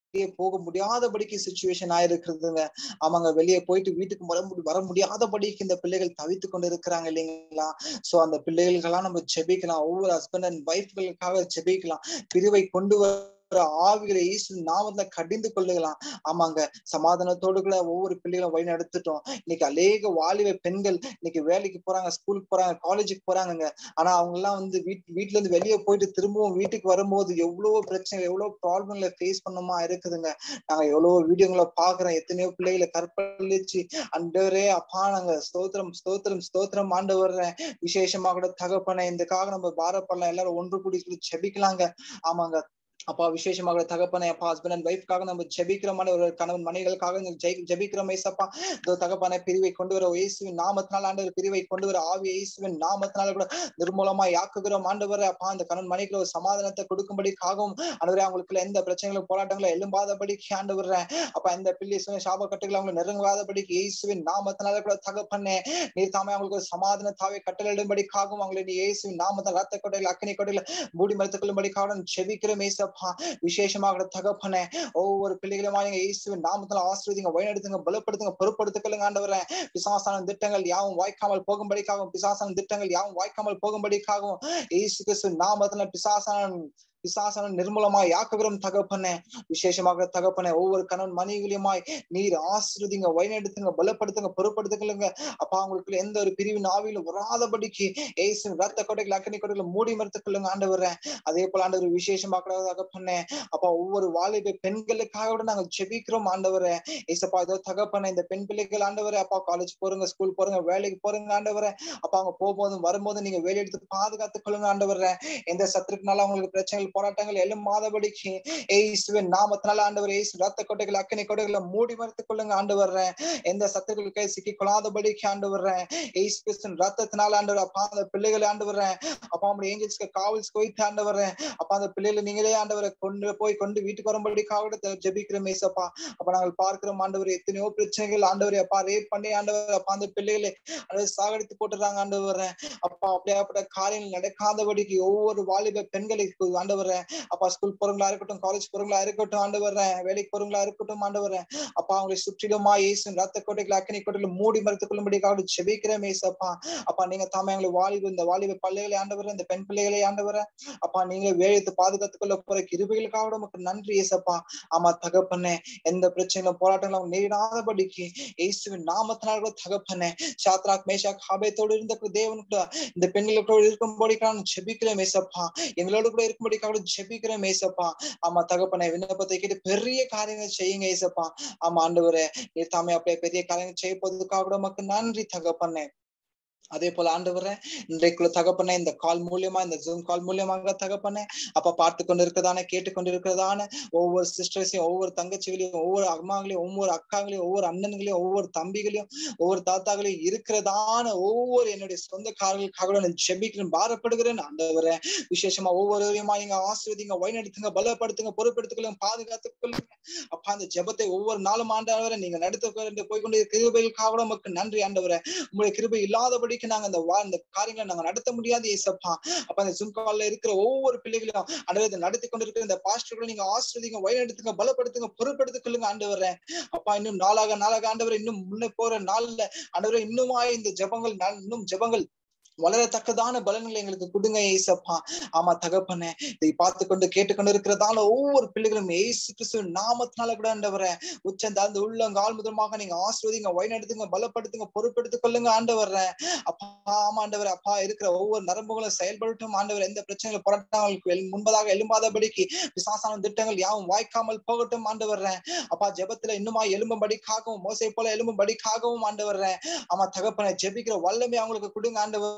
S1: வெளியே போக முடியாதபடிக்கு சிச்சுவேஷன் ஆயிருக்குதுங்க. ஆமாங்க, வெளியே போயிட்டு வீட்டுக்கு வர முடி வர முடியாதபடிக்கு இந்த பிள்ளைகள் தவித்து கொண்டு இருக்கிறாங்க இல்லைங்களா? சோ அந்த பிள்ளைகளுக்கெல்லாம் நம்ம ஜெபிக்கலாம். ஒவ்வொரு ஹஸ்பண்ட் அண்ட் ஒய்ஃப்களுக்காக ஜெபிக்கலாம். பிரிவை கொண்டு வர ஆவிகளை இயேசு நாமத்துல கடிந்து கொள்ளுகலாம். ஆமாங்க, சமாதானத்தோடு கூட ஒவ்வொரு பிள்ளைகளும் வழி நடத்திட்டோம். இன்னைக்கு அநேக வாலிப பெண்கள் இன்னைக்கு வேலைக்கு போறாங்க, ஸ்கூலுக்கு போறாங்க, காலேஜுக்கு போறாங்க. ஆனா அவங்க எல்லாம் வந்து வீட் வீட்டுல இருந்து வெளியே போயிட்டு திரும்பவும் வீட்டுக்கு வரும்போது எவ்வளவு பிரச்சனை, எவ்வளவு ப்ராப்ளங்களை ஃபேஸ் பண்ணமா இருக்குதுங்க. நாங்க எவ்வளவு வீடியோங்களை பாக்குறோம். எத்தனையோ பிள்ளைகளை கற்பழிச்சு, ஆண்டவரே அப்பா நாங்க ஸ்தோத்திரம் ஸ்தோத்திரம் ஸ்தோத்திரம் ஆண்டவரே. விசேஷமா கூட தகப்பனே இதுக்காக நம்ம பாரப்படலாம், எல்லாரும் ஒன்று கூடி ஜெபிக்கலாங்க. ஆமாங்க அப்பா, விசேஷமாக தகப்பனே அப்பா, ஹஸ்பண்ட் அண்ட் ஒய்ஃப்காக நம்ம ஜெபிக்கிறோமான ஒரு கணவன் மனைவிகளுக்காக ஜெபிக்கிறோம் ஏசப்பா. தகப்பனே பிரிவை கொண்டு வர இயேசுவின் நாமத்தினால் ஆண்டவர், பிரிவை கொண்டு வர ஆவி இயேசுவின் நாமத்தினால கூட நிர்மூலமாய் ஆக்குகிறோம் ஆண்டவர். அப்பா அந்த கணவன் மனைவிக்கு ஒரு சமாதானத்தை கொடுக்கும்படிக்காகவும் ஆண்டவரே, அவங்களுக்குள்ள எந்த பிரச்சனைகளும் போராட்டங்களும் எழும்பாதபடிக்கு ஆண்டவர் அப்பா, இந்த பிள்ளை சாப கட்டுகளை அவங்க நெருங்காதபடிக்கு இயேசுவின் நாமத்தினால கூட தகப்பனே நீர் தாமே அவங்களுக்கு ஒரு சமாதானத்தாவை கட்டளையிடும்படிக்காகவும் அவங்களை நீ இயேசுவின் நாமத்தினால் ரத்த கொட்டைகள் அக்கினி கொட்டைகளை மூடி மறைத்துக் கொள்ளும்படிக்காக ஜெபிக்கிறோம் ஏசப்பா. விசேஷமாக தகப்பனே ஒவ்வொரு பிள்ளைகளுமா நீங்க இயேசுவின் நாமத்தினால ஆசீர்வதிங்க, வழிநடத்துங்க, பலப்படுத்துங்க, பொறுப்படுத்திக்கொள்ளுங்க ஆண்டவரே. பிசாசான திட்டங்கள் யாவும் வாய்க்காமல் போகும்படிக்காகவும் பிசாசான திட்டங்கள் யாவும் வாய்க்காமல் போகும்படிக்காகவும் இயேசு கிறிஸ்து நாமத்தினால பிசாசான பிசாசான நிர்மூலமாய் ஆக்குகிறோம் தகப்பனே. விசேஷமாக தகப்பனே ஒவ்வொரு கணவன் மனைவியுமாய் நீர் ஆசீர்வதிங்க, வழிநடத்துங்க, பலப்படுத்துங்க, பொறுப்படுத்திக்கொள்ளுங்க அப்பா. அவங்களுக்கு எந்த ஒரு பிரிவின் ஆவியிலும் வராதபடிக்கு இயேசுவின் ரத்த கொட்டைகள் அக்கினி கொட்டைகளை மூடி மறைத்துக் கொள்ளுங்க ஆண்டவரே. அதே போல ஆண்டவர் விசேஷமாக தகப்பனே அப்பா, ஒவ்வொரு வாலிப பெண்களுக்காக கூட நாங்கள் ஜெபிக்கிறோம் ஆண்டவரே. ஏசப்பா இதோ தகப்பனே இந்த பெண் பிள்ளைகள் ஆண்டவரே அப்பா, காலேஜ் போறங்க, ஸ்கூல் போறங்க, வேலைக்கு போறங்க ஆண்டவரே. அப்பா அவங்க போகும்போதும் வரும்போதும் நீங்க வேலை எடுத்து பாதுகாத்துக் கொள்ளுங்க ஆண்டவரே. எந்த சத்துருக்குனால அவங்களுக்கு பிரச்சனைகள் போராட்டங்கள் எழும்பாதபடிக்கு இயேசுவின் நாமத்தினால ஆண்டவரே, இயேசு ரத்த கொட்டைகள் அக்கினி கொட்டைகளை மூடி மறைத்துக் கொள்ளுங்க ஆண்டவரே. எந்த சத்துருக்களுக்கு சிக்கிக் கொள்ளாதபடிக்கு ஆண்டவரே, இயேசு கிறிஸ்துவின் ரத்தத்தினால ஆண்டவரே அப்பா அந்த பிள்ளைகளை ஆண்டவரே அப்பா உங்களுடைய ஏஞ்சல்ஸ்க்கு காவல்ஸ் போயிட்டு ஆண்டவரே அப்பா அந்த பிள்ளைகளை நீங்களே ஆண்டவரை கொண்டு போய் கொண்டு வீட்டுக்கு வரும்படிக்காக ஜெபிக்கிறோம் ஏசப்பா. அப்ப நாங்கள் பார்க்கிறோம் ஆண்டவரே எத்தனையோ பிரச்சனைகள் ஆண்டவரே அப்பா ரேப் பண்ணி ஆண்டவர் அப்பா அந்த பிள்ளைகளை ஆண்டவர் சாகடித்து போட்டுறாங்க ஆண்டவரே. அப்பா அப்படியாப்பட்ட காரியங்கள் நடக்காதபடிக்கு ஒவ்வொரு வாலிப பெண்களுக்கு ஆண்டவரே அப்பா, ஸ்கூல் போறவங்களா இருக்கட்டும், காலேஜ் போறவங்களா இருக்கட்டும் ஆண்டவரே, வேலைக்கு போறவங்களா இருக்கட்டும் ஆண்டவரே அப்பா, அவங்களை சுற்றிலுமா இயேசுவின் ரத்த கோட்டைகள் அக்கினி கோட்டைகளை மூடி மறைத்துக் கொள்ளும்படிக்காக ஜெபிக்கிறேன் ஏசப்பா. அப்பா நீங்க தாமே எங்களை வாலிப இந்த வாலிப பிள்ளைகளை ஆண்டவரே, இந்த பெண் பிள்ளைகளை ஆண்டவரே அப்பா நீங்களே வேலைத்து பாதுகாத்துக் கொள்ள போற கிருபைகளுக்காக நமக்கு நன்றி ஏசப்பா. ஆமா தகப்பனே, எந்த பிரச்சனைகளும் போராட்டங்களும் நேரிடாதபடிக்கு இயேசுவின் நாமத்தினால் கூட தகப்பனே சாத்ராக் மேஷாக் ஆபேத்தோடு இருந்த தேவனுக்கு இந்த பெண்களோடு இருக்கும்படிக்காக ஜெபிக்கிறேன் ஏசப்பா. எங்களோடு கூட இருக்கும்படிக்காக ஜெபிக்கிறேன் ஏசப்பா. ஆமா தகப்பனே, விண்ணப்பத்தை கேட்டு பெரிய காரியங்கள் செய்யுங்க ஏசப்பா. ஆமா ஆண்டவரே, நீர் தாமே அப்படியே பெரிய காரியங்கள் செய்ய போவதற்காக கூட நமக்கு நன்றி தகப்பனே. அதே போல ஆண்டவரே, இன்றைக்குள்ள தகப்பனே இந்த கால் மூலியமா, இந்த ஜூம் கால் மூலியமாக தகப்பனே அப்ப பார்த்து கொண்டு இருக்கிறதான கேட்டு கொண்டு இருக்கிறதான ஒவ்வொரு சிஸ்டர்ஸையும், ஒவ்வொரு தங்கச்சிகளையும், ஒவ்வொரு அம்மாங்களையும், ஒவ்வொரு அக்காங்களையும், ஒவ்வொரு அண்ணன்களையும், ஒவ்வொரு தம்பிகளையும், ஒவ்வொரு தாத்தாக்களையும் இருக்கிறதான ஒவ்வொரு என்னுடைய சொந்தக்காரர்களுக்காக நான் ஜெபிக்கிறேன், பாரப்படுகிறேன் ஆண்டவரே. விசேஷமா ஒவ்வொருவரையுமா நீங்க ஆசீர்வதிங்க, வழிநடத்துங்க, பலப்படுத்துங்க, பொறுப்படுத்திக்கொள்ளுங்க, பாதுகாத்துக் கொள்ளுங்க அப்பா. அந்த ஜெபத்தை ஒவ்வொரு நாளும் ஆண்டவரே நீங்க நடத்த போய் கொண்டு கிருபைகளுக்காக நமக்கு நன்றி ஆண்டவரே. உங்களுடைய கிருபை இல்லாதபடி நாங்க அந்த இந்த காரியங்களை நாங்க நடத்த முடியாது ஏசப்பா. அப்ப அந்த ஜூம் கால்ல இருக்கிற ஒவ்வொரு பிள்ளைகளையும் ஆண்டவரே நடத்தி கொண்டிருக்கிற இந்த பாஸ்டர்களை நீங்க ஆசீர்வதிங்க, வழிநடத்துங்க, பலப்படுத்துங்க, பொறுப்படுத்திக் கொள்ளுங்க ஆண்டவரே. அப்பா இன்னும் நாளாக நாளாக ஆண்டவரே இன்னும் முன்ன போற நாள்ல ஆண்டவரே இன்னுமாய் இந்த ஜெபங்கள் இன்னும் ஜெபங்கள் வளரத்தக்கதான பலன்களை எங்களுக்கு கொடுங்க ஏசப்பா. ஆமா தகப்பனே, இதை பார்த்து கொண்டு கேட்டுக்கொண்டு இருக்கிறதால ஒவ்வொரு பிள்ளைகளும் ஏசு கிறிஸ்துவின் நாமத்தினால கூட ஆண்டவரே உச்சந்தாழ்ந்து உள்ளங்கால் முதலமாக நீங்க ஆசீர்வதிங்க, வழிநடத்துங்க, பலப்படுத்துங்க, பொறுப்படுத்திக் கொள்ளுங்க ஆண்டவரே. அப்பா ஆமா ஆண்டவரே அப்பா, இருக்கிற ஒவ்வொரு நரம்புகளும் செயல்படட்டும் ஆண்டவர். எந்த பிரச்சனைகள் போராட்டங்களுக்கு முன்பதாக எழும்பாதபடிக்கு பிசாசான திட்டங்கள் யாவும் வாய்க்காமல் போகட்டும் ஆண்டவரே. அப்பா ஜெபத்துல இன்னுமா எழும்பும்படிக்காகவும் மோசை போல எழும்பும்படிக்காகவும் ஆண்டவரே ஆமா தகப்பனை ஜெபிக்கிற வல்லமை அவங்களுக்கு கொடுங்க ஆண்டவர்.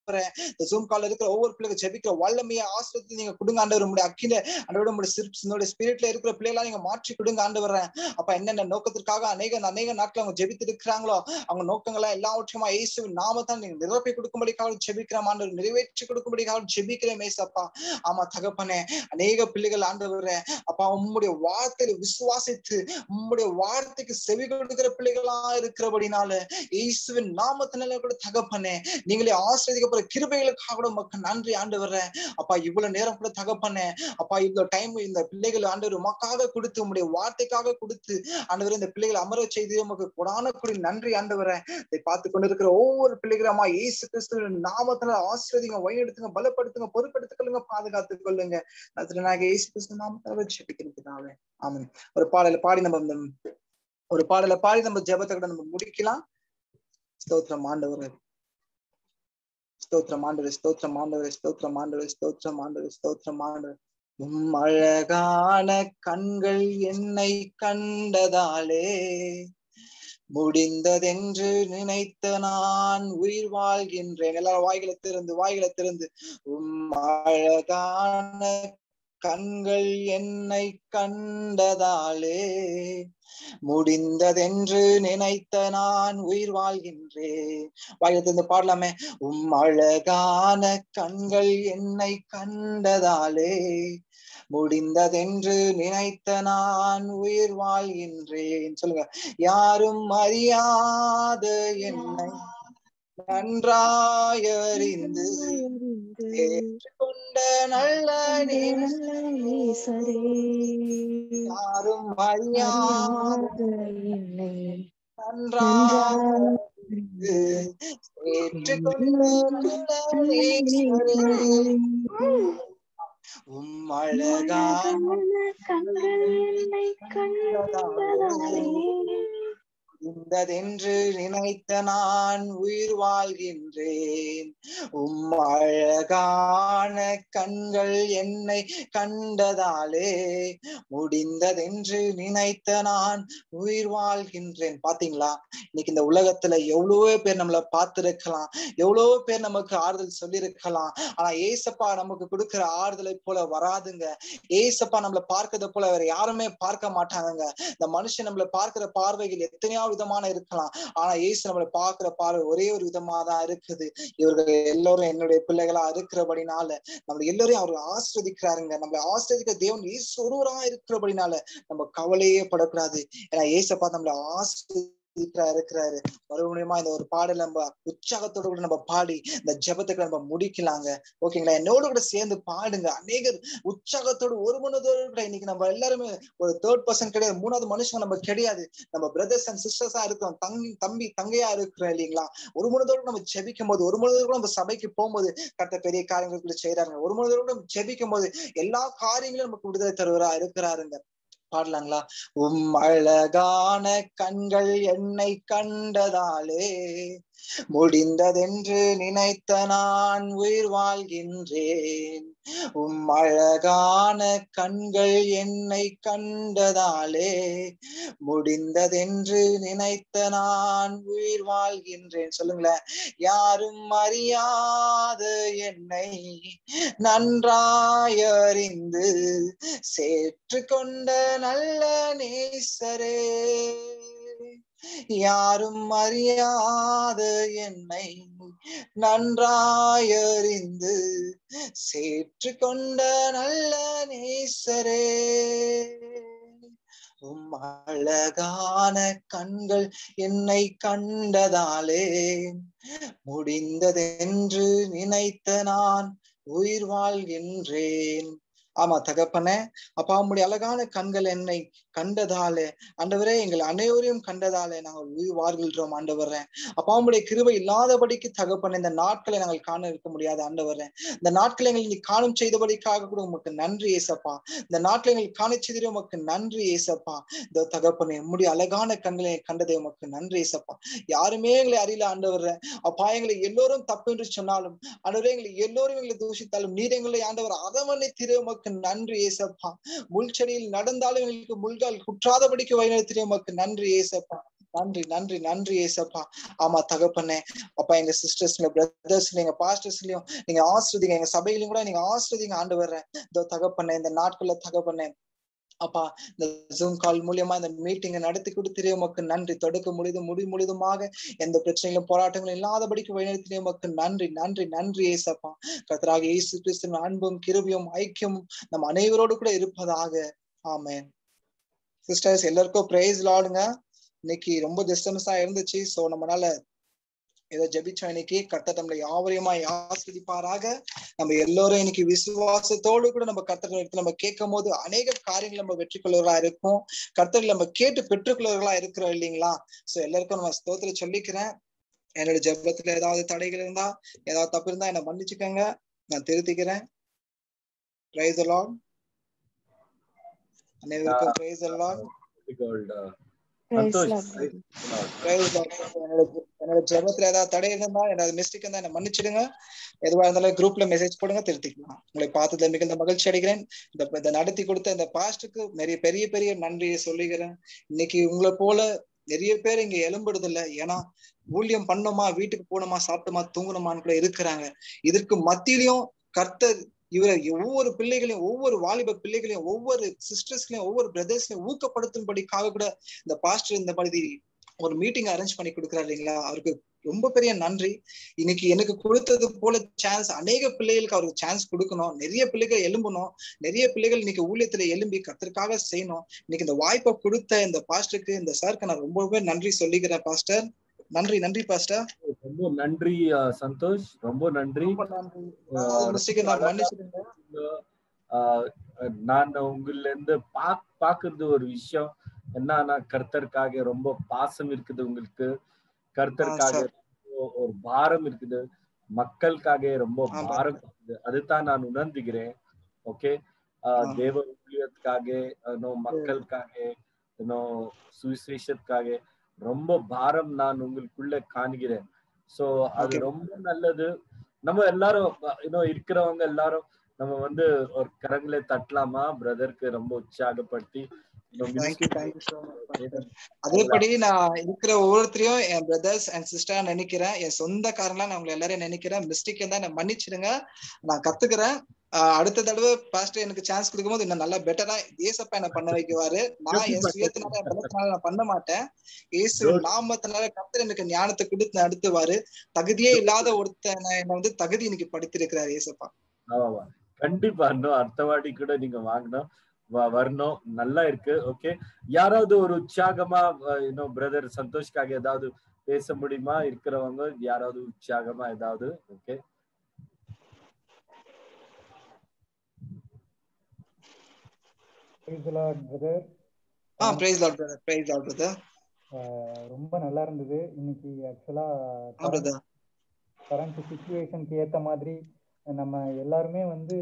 S1: ஜூம் கால்ல இருக்கிற ஒவ்வொரு பிள்ளைங்க ஜெபிக்கிற வல்லமையை ஆசீர்வதித்து நீங்க கொடுங்க ஆண்டவர். உங்களுடைய அக்கில ஆண்டவரே உங்களுடைய ஸ்பிரிட்ல இருக்கிற பிள்ளைகளா நீங்க மாற்றி கொடுங்க ஆண்டவரே. அப்ப என்னென்ன நோக்கத்திற்காக அநேக அநேக நாட்கள் அவங்க ஜெபித்து இருக்கிறாங்களோ அவங்க நோக்கங்களா எல்லாவற்றையுமா இயேசுவின் நாமத்தால் நீங்க நிரப்பி கொடுக்கும்படிக்காக ஜெபிக்கிறோம் ஆண்டவர், நிறைவேற்றி கொடுக்கும்படிக்காக ஜெபிக்கிறேன் ஏசப்பா. ஆமா தகப்பனே, அநேக பிள்ளைகள் ஆண்டவரே அப்பா உம்முடைய வார்த்தையை விசுவாசித்து உம்முடைய வார்த்தைக்கு செவி கொடுக்கிற பிள்ளைகளா இருக்கிறபடினால இயேசுவின் நாமத்தினால கூட தகப்பனே நீங்களே ஆசீர்வதிக்க கொடுக்குற கிருபைகளுக்காக கூட உமக்கு நன்றி ஆண்டவரே. அப்பா இவ்வளவு நேரம் கூட தகப்பனே அப்பா இவ்வளவு டைம் இந்த பிள்ளைகள் ஆண்டவர் உமக்காக கொடுத்து உங்களுடைய வார்த்தைக்காக கொடுத்து ஆண்டவரே இந்த பிள்ளைகளை அமர செய்து உமக்கு கொடான கொடி நன்றி ஆண்டவரே. இதை பார்த்து கொண்டிருக்கிற ஒவ்வொரு பிள்ளைகளுமா இயேசு கிறிஸ்துவின் நாமத்துல ஆசீர்வதிங்க, வழிநடத்துங்க, பலப்படுத்துங்க, பொறுப்படுத்திக் கொள்ளுங்க, பாதுகாத்துக் கொள்ளுங்க. நாங்க இயேசு கிறிஸ்து நாமத்துல ஜெபிக்கிறதுனால ஆமென். ஒரு பாடலை பாடி நம்ம ஒரு பாடலை பாடி நம்ம ஜெபத்தை கூட நம்ம முடிக்கலாம். ஸ்தோத்திரம் ஆண்டவரே, ஸ்தோத்திரம் ஆண்டவரே, ஸ்தோத்திரம் ஆண்டவரே, ஸ்தோத்திரம் ஆண்டவரே, ஸ்தோத்திரம் ஆண்டவரே, ஸ்தோத்திரம் ஆண்டவரே. உம் அழகான கண்கள் என்னை கண்டதாலே முடிந்ததென்று நினைத்த நான் உயிர் வாழ்கின்றேன். எல்லாரும் வாய்களை திறந்து வாய்களை திறந்து உம் அழகான கண்கள் என்னை கண்டதாலே முடிந்ததென்று நினைத்த நான் உயிர் வாழ்கின்றேன். வாயில திறந்து பாடலாமே. உம் அழகான கண்கள் என்னை கண்டதாலே முடிந்ததென்று நினைத்த நான் உயிர் வாழ்கின்றேன். சொல்லுங்க. யாரும் அறியாத என்னை நன்றாயறிந்து ஏற்றுக்கொண்ட நல்ல நேசரே, யாரும் அறியாத என்னை நன்றாயறிந்து ஏற்றுக்கொண்ட நல்ல நேசரே, உம் அழகான கண்கள் என்னை கண்டதாலே முடிந்ததென்று நினைத்த நான் உயிர் வாழ்கின்றேன். உம் அழகான கண்கள் என்னை கண்டதாலே முடிந்ததென்று நினைத்த நான் உயிர் வாழ்கின்றேன். பாத்தீங்களா, இன்னைக்கு இந்த உலகத்துல எவ்வளவோ பேர் நம்மளை பார்த்திருக்கலாம், எவ்வளவோ பேர் நமக்கு ஆறுதல் சொல்லியிருக்கலாம். ஆனா ஏசப்பா நமக்கு கொடுக்கிற ஆறுதலை போல வராதுங்க. ஏசப்பா நம்மளை பார்க்கறத போல வேற யாருமே பார்க்க மாட்டாங்க. இந்த மனுஷன் நம்மளை பார்க்கிற பார்வைகள் எத்தனையோ விதமான இருக்கலாம். ஆனா இயேசு நம்மளை பார்க்கிற பார்வை ஒரே ஒரு விதமா தான் இருக்குது. இவர்கள் எல்லாரும் என்னுடைய பிள்ளைகளா இருக்கிறபடினால நம்ம எல்லாரையும் அவர்கள் ஆஸ்வதிக்கிறாருங்க. நம்மளை ஆஸ்வதிக்க தேவன் இயேசு ஒருவரா இருக்கிறபடினால நம்ம கவலையே படக்கூடாது. ஏன்னா இயேசப்பா நம்மளை ஆஸ்வதி இருக்கிறாரு. மறுபடியுமா இந்த ஒரு பாடல் நம்ம உற்சாகத்தோடு கூட நம்ம பாடி இந்த ஜெபத்துக்கு நம்ம முடிக்கலாங்க. ஓகேங்களா? என்னோட கூட சேர்ந்து பாடுங்க. அநேகர் உற்சாகத்தோடு ஒரு மனதோடு கூட இன்னைக்கு நம்ம எல்லாருமே ஒரு தேர்ட் பர்சன் கிடையாது, மூணாவது மனுஷங்க நம்ம கிடையாது. நம்ம பிரதர்ஸ் அண்ட் சிஸ்டர்ஸா இருக்கிறோம், தங்கி தம்பி தங்கையா இருக்கிறோம் இல்லைங்களா? ஒரு மனதோடு நம்ம ஜெபிக்கும் போது, ஒரு மனதோடு கூட நம்ம சபைக்கு போகும்போது கர்த்தர் பெரிய காரியங்களுக்குள்ள செய்யறாங்க. ஒரு மனதோடு நம்ம ஜெபிக்கும் போது எல்லா காரியங்களும் நமக்கு விடுதலை தருவரா இருக்கிறாருங்க. பாடலாங்களா? உம் அழகான கண்கள் என்னை கண்டதாலே முடிந்ததென்று நினைத்த நான் உயிர் வாழ்கின்றேன். உம் அழகான கண்கள் என்னை கண்டதாலே முடிந்ததென்று நினைத்த நான் உயிர் வாழ்கின்றேன். சொல்லுங்களேன். யாரும் அறியாத என்னை நன்றாயறிந்து சேற்று கொண்ட நல்ல நேசரே, யாரும் அறியாத என்னை நன்றாயறிந்து சேற்று கொண்ட நல்ல நேசரே, உம் அழகான கண்கள் என்னை கண்டதாலே முடிந்ததென்று நினைத்த நான் உயிர் வாழ்கின்றேன். ஆமா தகப்பனே, அப்பா உம்முடைய அழகான கண்கள் என்னை கண்டதாலே ஆண்டவரே, எங்கள் அனைவரையும் கண்டதாலே நாங்கள் உயிர் வாழ்கின்றோம் ஆண்டவரே. அப்பா உம்முடைய கிருபை இல்லாதபடிக்கு தகப்பனே இந்த நாட்களை நாங்கள் காண இருக்க முடியாது ஆண்டவரே. இந்த நாட்களை எங்களை நீ காணும் செய்தபடிக்காக கூட உமக்கு நன்றி ஏசப்பா. இந்த நாட்களை எங்களுக்கு காண செய்த உமக்கு நன்றி ஏசப்பா. இந்த தகப்பனே உம்முடைய அழகான கண்களை கண்டதை உமக்கு நன்றி ஏசப்பா. யாருமே எங்களை அறியல ஆண்டவரே. அப்பா எங்களை எல்லோரும் தப்பு என்று சொன்னாலும் ஆண்டவரே, எங்களை எல்லோரும் எங்களை தூஷித்தாலும் நீர் எங்களை ஆண்டவர் அரவணை திரு உமக்கு நன்றி ஏசப்பா. முள்செடியில் நடந்தாலும் எங்களுக்கு முள்கள் குற்றாதபடிக்கு வழிநடத்திய உமக்கு நன்றி ஏசப்பா. நன்றி நன்றி நன்றி ஏசப்பா. ஆமா தகப்பனே, அப்பா எங்க சிஸ்டர்ஸ்ல பிரதர்ஸ்ல எங்க பாஸ்டர்ஸ்லயும் நீங்க ஆஸ்வதிங்க, எங்க சபையிலும் கூட நீங்க ஆஸ்வதிங்க ஆண்டு வர்றேன். இதோ தகப்பனே இந்த நாட்குள்ள தகப்பனே அப்பா இந்த ஜூம் கால் மூலியமா இந்த மீட்டிங்கை நடத்தி கொடுத்திரே உமக்கு நன்றி. தொடக்க முழுதும் முடி முழுதுமாக எந்த பிரச்சனைகளும் போராட்டங்களும் இல்லாதபடிக்கு வழிநடத்தினே உமக்கு நன்றி நன்றி நன்றி ஏசப்பா. கர்த்தராகிய இயேசு கிறிஸ்துவின் அன்பும் கிருபையும் ஐக்கியமும் நம் அனைவரோடு கூட இருப்பதாக. ஆமென். சிஸ்டர்ஸ் எல்லாருக்கும் பிரைஸ் லார்டுங்க. இன்னைக்கு ரொம்ப டிஸ்டர்பன்ஸா இருந்துச்சு. சோ நம்மளால ஏதோ ஜெபிச்சோம் இன்னைக்கு. கர்த்தர் நம்மளை யாவரையுமா ஆசீர்வதிப்பாராக. நம்ம எல்லோரும் இன்னைக்கு விசுவாசத்தோடு கூட நம்ம கர்த்தர் இடத்துல நம்ம கேட்கும் போது அநேக காரியங்கள் நம்ம வெற்றி கொள்வர்களா இருக்கும். கர்த்தர் நம்ம கேட்டு பெற்றுக்கொள்வர்களா இருக்கிறோம் இல்லைங்களா? சோ எல்லாருக்கும் நம்ம ஸ்தோத்திரம் சொல்லிக்கிறேன். என்னோட ஜெபத்துல ஏதாவது தடைகள் இருந்தா, ஏதாவது தப்பு இருந்தா என்ன மன்னிச்சுக்கோங்க, நான் திருத்திக்கிறேன். Praise the Lord. அனைவருக்கும் பிரைஸ் தி லார்ட்.
S2: சந்தோஷ்
S1: என்னோட ஜெபத்துல ஏதாவது தடை இருந்தா, ஏதாவது மிஸ்டேக் இருந்தா என்ன மன்னிச்சிடுங்க. எதுவா இருந்தாலும் குரூப்ல மெசேஜ் போடுங்க, திருத்திக்கலாம். உங்களை பார்த்ததுல மிகுந்த மகிழ்ச்சி அடைகிறேன். இந்த இதை நடத்தி கொடுத்த இந்த பாஸ்டுக்கு நிறைய பெரிய பெரிய நன்றியை சொல்லுகிறேன். இன்னைக்கு உங்களை போல நிறைய பேர் இங்க எழும்புறது இல்லை. ஏன்னா ஊழியம் பண்ணோமா, வீட்டுக்கு போனோமா, சாப்பிட்டோமா, தூங்கணுமான்னு கூட இருக்கிறாங்க. இதற்கு மத்தியிலையும் கர்த்தர் இவரை ஒவ்வொரு பிள்ளைகளையும், ஒவ்வொரு வாலிப பிள்ளைகளையும், ஒவ்வொரு சிஸ்டர்ஸ்களையும், ஒவ்வொரு பிரதர்ஸ்களையும் ஊக்கப்படுத்தும்படிக்காக கூட இந்த பாஸ்டர் இந்த மாதிரி ஒரு மீட்டிங் அரேஞ்ச் பண்ணி கொடுக்குறாரு இல்லைங்களா? அவருக்கு ரொம்ப பெரிய நன்றி. இன்னைக்கு எனக்கு கொடுத்தது போல சான்ஸ் அநேக பிள்ளைகளுக்கு அவருக்கு சான்ஸ் கொடுக்கணும். நிறைய பிள்ளைகள் எழும்பணும். நிறைய பிள்ளைகள் இன்னைக்கு ஊழியத்துல எழும்பி கர்த்தருக்காக செய்யணும். இன்னைக்கு இந்த வாய்ப்பை கொடுத்த இந்த பாஸ்டருக்கு, இந்த சாருக்கு நான் ரொம்பவே நன்றி சொல்லிக்கிறேன் பாஸ்டர். நன்றி நன்றி பாஸ்டர்.
S2: ரொம்ப நன்றி சந்தோஷ், ரொம்ப நன்றி. நான் உங்கள இருந்து பா பாக்குறது ஒரு விஷயம் என்னன்னா, கர்த்தருக்காக ரொம்ப பாசம் இருக்குது உங்களுக்கு. கர்த்தருக்காக ஒரு பாரம் இருக்குது. மக்களுக்காக ரொம்ப பாரம் இருக்குது. அதுதான் நான் உணர்ந்துகிறேன். ஓகே, தேவ ஊழியத்துக்காக, மக்களுக்காக, சுவிசேஷத்துக்காக ரொம்ப பாரம் நான் உங்களுக்குள்ள காண்கிறேன். சோ அது ரொம்ப நல்லது. நம்ம எல்லாரும் இன்னும் இருக்கிறவங்க எல்லாரும் நம்ம வந்து ஒரு கரங்களை தட்டலாமா பிரதருக்கு ரொம்ப உற்சாகப்படுத்தி?
S1: அதேபடி நான் இருக்கிற ஒவ்வொருத்தரையும் என் பிரதர்ஸ் அண்ட் சிஸ்டர் நினைக்கிறேன். என் சொந்தக்காரங்களா நான் உங்களை எல்லாரையும் நினைக்கிறேன். மிஸ்டேக் இருந்தா நான் மன்னிச்சிடுங்க, நான் கத்துக்கிறேன். அடுத்த தடவை பாஸ்டர் எனக்கு சான்ஸ் கொடுக்கும் போது இன்னும் நல்லா பெட்டரா ஏசப்பா என்ன பண்ண வைக்குவாரு. நான் என் சுயத்தினால என் பலத்தினால நான் பண்ண மாட்டேன். இயேசு நாமத்தினால கர்த்தர் எனக்கு ஞானத்தை கொடுத்து நடத்துவாரு. தகுதியே இல்லாத ஒருத்தனை என்ன வந்து தகுதி இன்னைக்கு படுத்திருக்கிறாரு ஏசப்பா.
S2: கண்டிப்பா இன்னும் அடுத்த வாட்டி கூட நீங்க வாங்கணும், வரணும். நல்லா இருக்கு. ஓகே, யாராவது ஒரு உற்சாகமா இன்னும் பிரதர் சந்தோஷ்காக ஏதாவது பேச முடியுமா? இருக்கிறவங்க யாராவது உற்சாகமா ஏதாவது? ஓகே,
S3: ரொம்ப நல்லா இருந்தது இன்னைக்கு. ஆக்சுவலா கரண்ட் சிச்சுவேஷனுக்கு ஏத்த மாதிரி நம்ம எல்லாருமே வந்து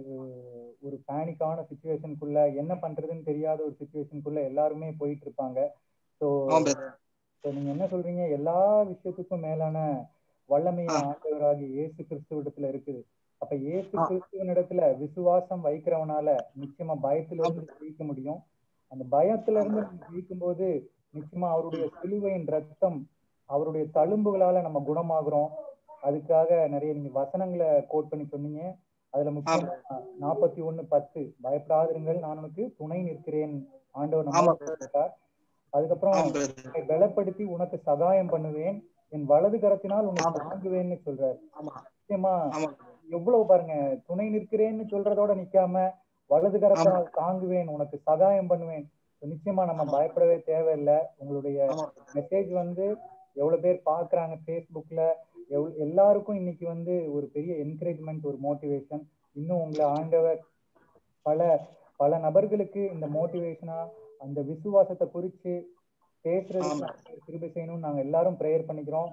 S3: ஒரு பேனிக்கான சிச்சுவேஷனுக்குள்ள, என்ன பண்றதுன்னு தெரியாத ஒரு சிச்சுவேஷனுக்குள்ள எல்லாருமே போயிட்டு இருப்பாங்க. ஸோ நீங்க என்ன சொல்றீங்க, எல்லா விஷயத்துக்கும் மேலான வல்லமைய ஆண்டவராகி இயேசு கிறிஸ்துவிடத்துல இருக்குது. அப்ப இயேசு கிறிஸ்துவனிடத்துல விசுவாசம் வைக்கிறவனால நிச்சயமா பயத்துல இருந்து ஜெயிக்க முடியும். அந்த பயத்துல இருந்து நம்ம ஜெயிக்கும் போது நிச்சயமா அவருடைய சிலுவையின் ரத்தம், அவருடைய தழும்புகளால நம்ம குணமாகிறோம். அதுக்காக நிறைய நீங்க வசனங்களை கோட் பண்ணி சொன்னீங்க. அதுல முக்கியமா நாற்பத்தி ஒண்ணு பத்து, பயப்படாதிருங்கள், நான் உனக்கு துணை நிற்கிறேன் ஆண்டவர் நம்ம. அதுக்கப்புறம் பலப்படுத்தி உனக்கு சகாயம் பண்ணுவேன், என் வலது கரத்தினால் உன்னை தாங்குவேன்னு சொல்றாரு. நிச்சயமா எவ்வளவு பாருங்க, துணை நிற்கிறேன்னு சொல்றதோட நிக்காம வலது கரத்தினால் தாங்குவேன், உனக்கு சகாயம் பண்ணுவேன். நிச்சயமா நம்ம பயப்படவே தேவையில்லை. உங்களுடைய மெசேஜ் வந்து எவ்வளவு பேர் பாக்குறாங்க பேஸ்புக்ல, எவ் எல்லாருக்கும் இன்னைக்கு வந்து ஒரு பெரிய என்கரேஜ்மெண்ட், ஒரு மோட்டிவேஷன். இன்னும் உங்களை ஆண்டவர் பல பல நபர்களுக்கு இந்த மோட்டிவேஷனா அந்த விசுவாசத்தை குறிச்சு பேசுறதுக்கு கிருபை செய்யணும்னு நாங்க எல்லாரும் பிரேயர் பண்ணிக்கிறோம்.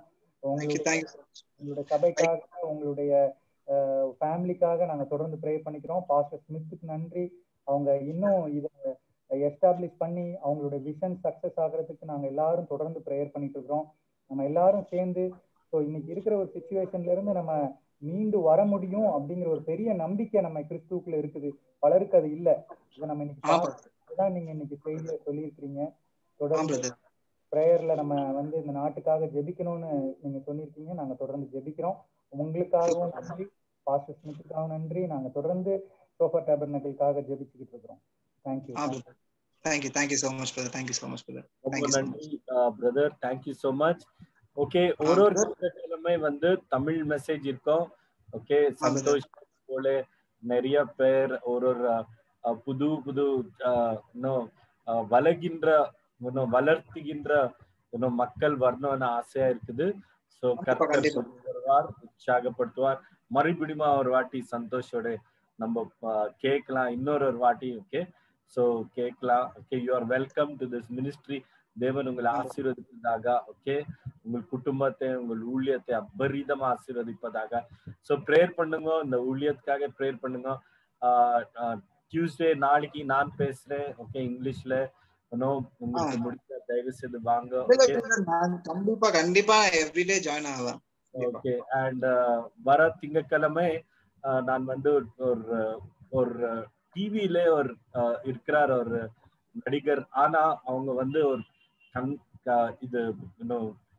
S3: உங்களுடைய சபைக்காக, உங்களுடைய ஃபேமிலிக்காக நாங்க தொடர்ந்து ப்ரேயர் பண்ணிக்கிறோம். பாஸ்டர் ஸ்மித்துக்கு நன்றி. அவங்க இன்னும் இதை எஸ்டாப்ளிஷ் பண்ணி அவங்களுடைய விஷன் சக்சஸ் ஆகிறதுக்கு நாங்க எல்லாரும் தொடர்ந்து ப்ரேயர் பண்ணிட்டு இருக்கிறோம். நம்ம எல்லாரும் சேர்ந்து ஸோ இன்னைக்கு இருக்கிற ஒரு சிச்சுவேஷன்ல இருந்து நம்ம மீண்டு வர முடியும் அப்படிங்கிற ஒரு பெரிய நம்பிக்கை நம்ம கிறிஸ்துவுக்குள்ள இருக்குது. பலருக்கு அது இல்லை. இதை நம்ம இன்னைக்கு தான் நீங்க இன்னைக்கு செய்தியில சொல்லியிருக்கிறீங்க. தொடர்ந்து பிரேயர்ல நம்ம வந்து இந்த நாட்டுக்காக ஜெபிக்கணும்னு நீங்க சொல்லியிருக்கீங்க. நாங்க தொடர்ந்து ஜெபிக்கிறோம். உங்களுக்காகவும் நன்றி, பாஸ்டர் ஸ்மித்துக்காகவும் நன்றி. நாங்க தொடர்ந்து சோஃபா டேபர்னக்கிள்காக ஜெபிச்சுக்கிட்டு இருக்கிறோம். Thank you.
S1: Thank you, thank you so much brother. Thank you so much brother.
S2: ரொம்ப நன்றி brother. Thank you so much. Okay, ஒரு ஒரு கிழமை வந்து தமிழ் மெசேஜ் இருக்கும். ஓகே, சந்தோஷ் போல நிறைய பேர் ஒரு ஒரு புது புது இன்னும் வளர்கின்ற இன்னும் வளர்த்துகின்ற இன்னும் மக்கள் வரணும்னு ஆசையா இருக்குது. சோ கர்த்தர் கொண்டு வருவார், உற்சாகப்படுத்துவார். மறுபடியும் ஒரு வாட்டி சந்தோஷோட நம்ம கேட்கலாம், இன்னொரு ஒரு வாட்டி. ஓகே, சோ கேட்கலாம். Okay, you are welcome to this ministry. தேவன் உங்களை ஆசீர்வதிப்பதாக. ஓகே, உங்கள் குடும்பத்தை, உங்கள் ஊழியத்தை அபரிதமா ஆசீர்வதிப்பதாக. சோ ப்ரேயர் பண்ணுங்க, இந்த ஊழியத்துக்காக ப்ரேயர் பண்ணுங்க. டியூஸ்டே நாளைக்கு நான் பேசுறேன். ஓகே, இங்கிலீஷ்ல. உங்களுக்கு முடிஞ்ச தயவு செய்து வாங்க.
S1: கண்டிப்பா கண்டிப்பா எவ்ரிடே ஜாயின் ஆகலாம்.
S2: ஓகே, அண்ட் வர திங்கட்கிழமை நான் வந்து ஒரு ஒரு டிவில ஒரு இருக்கிறார் ஒரு நடிகர். ஆனா அவங்க வந்து ஒரு இது இன்னும்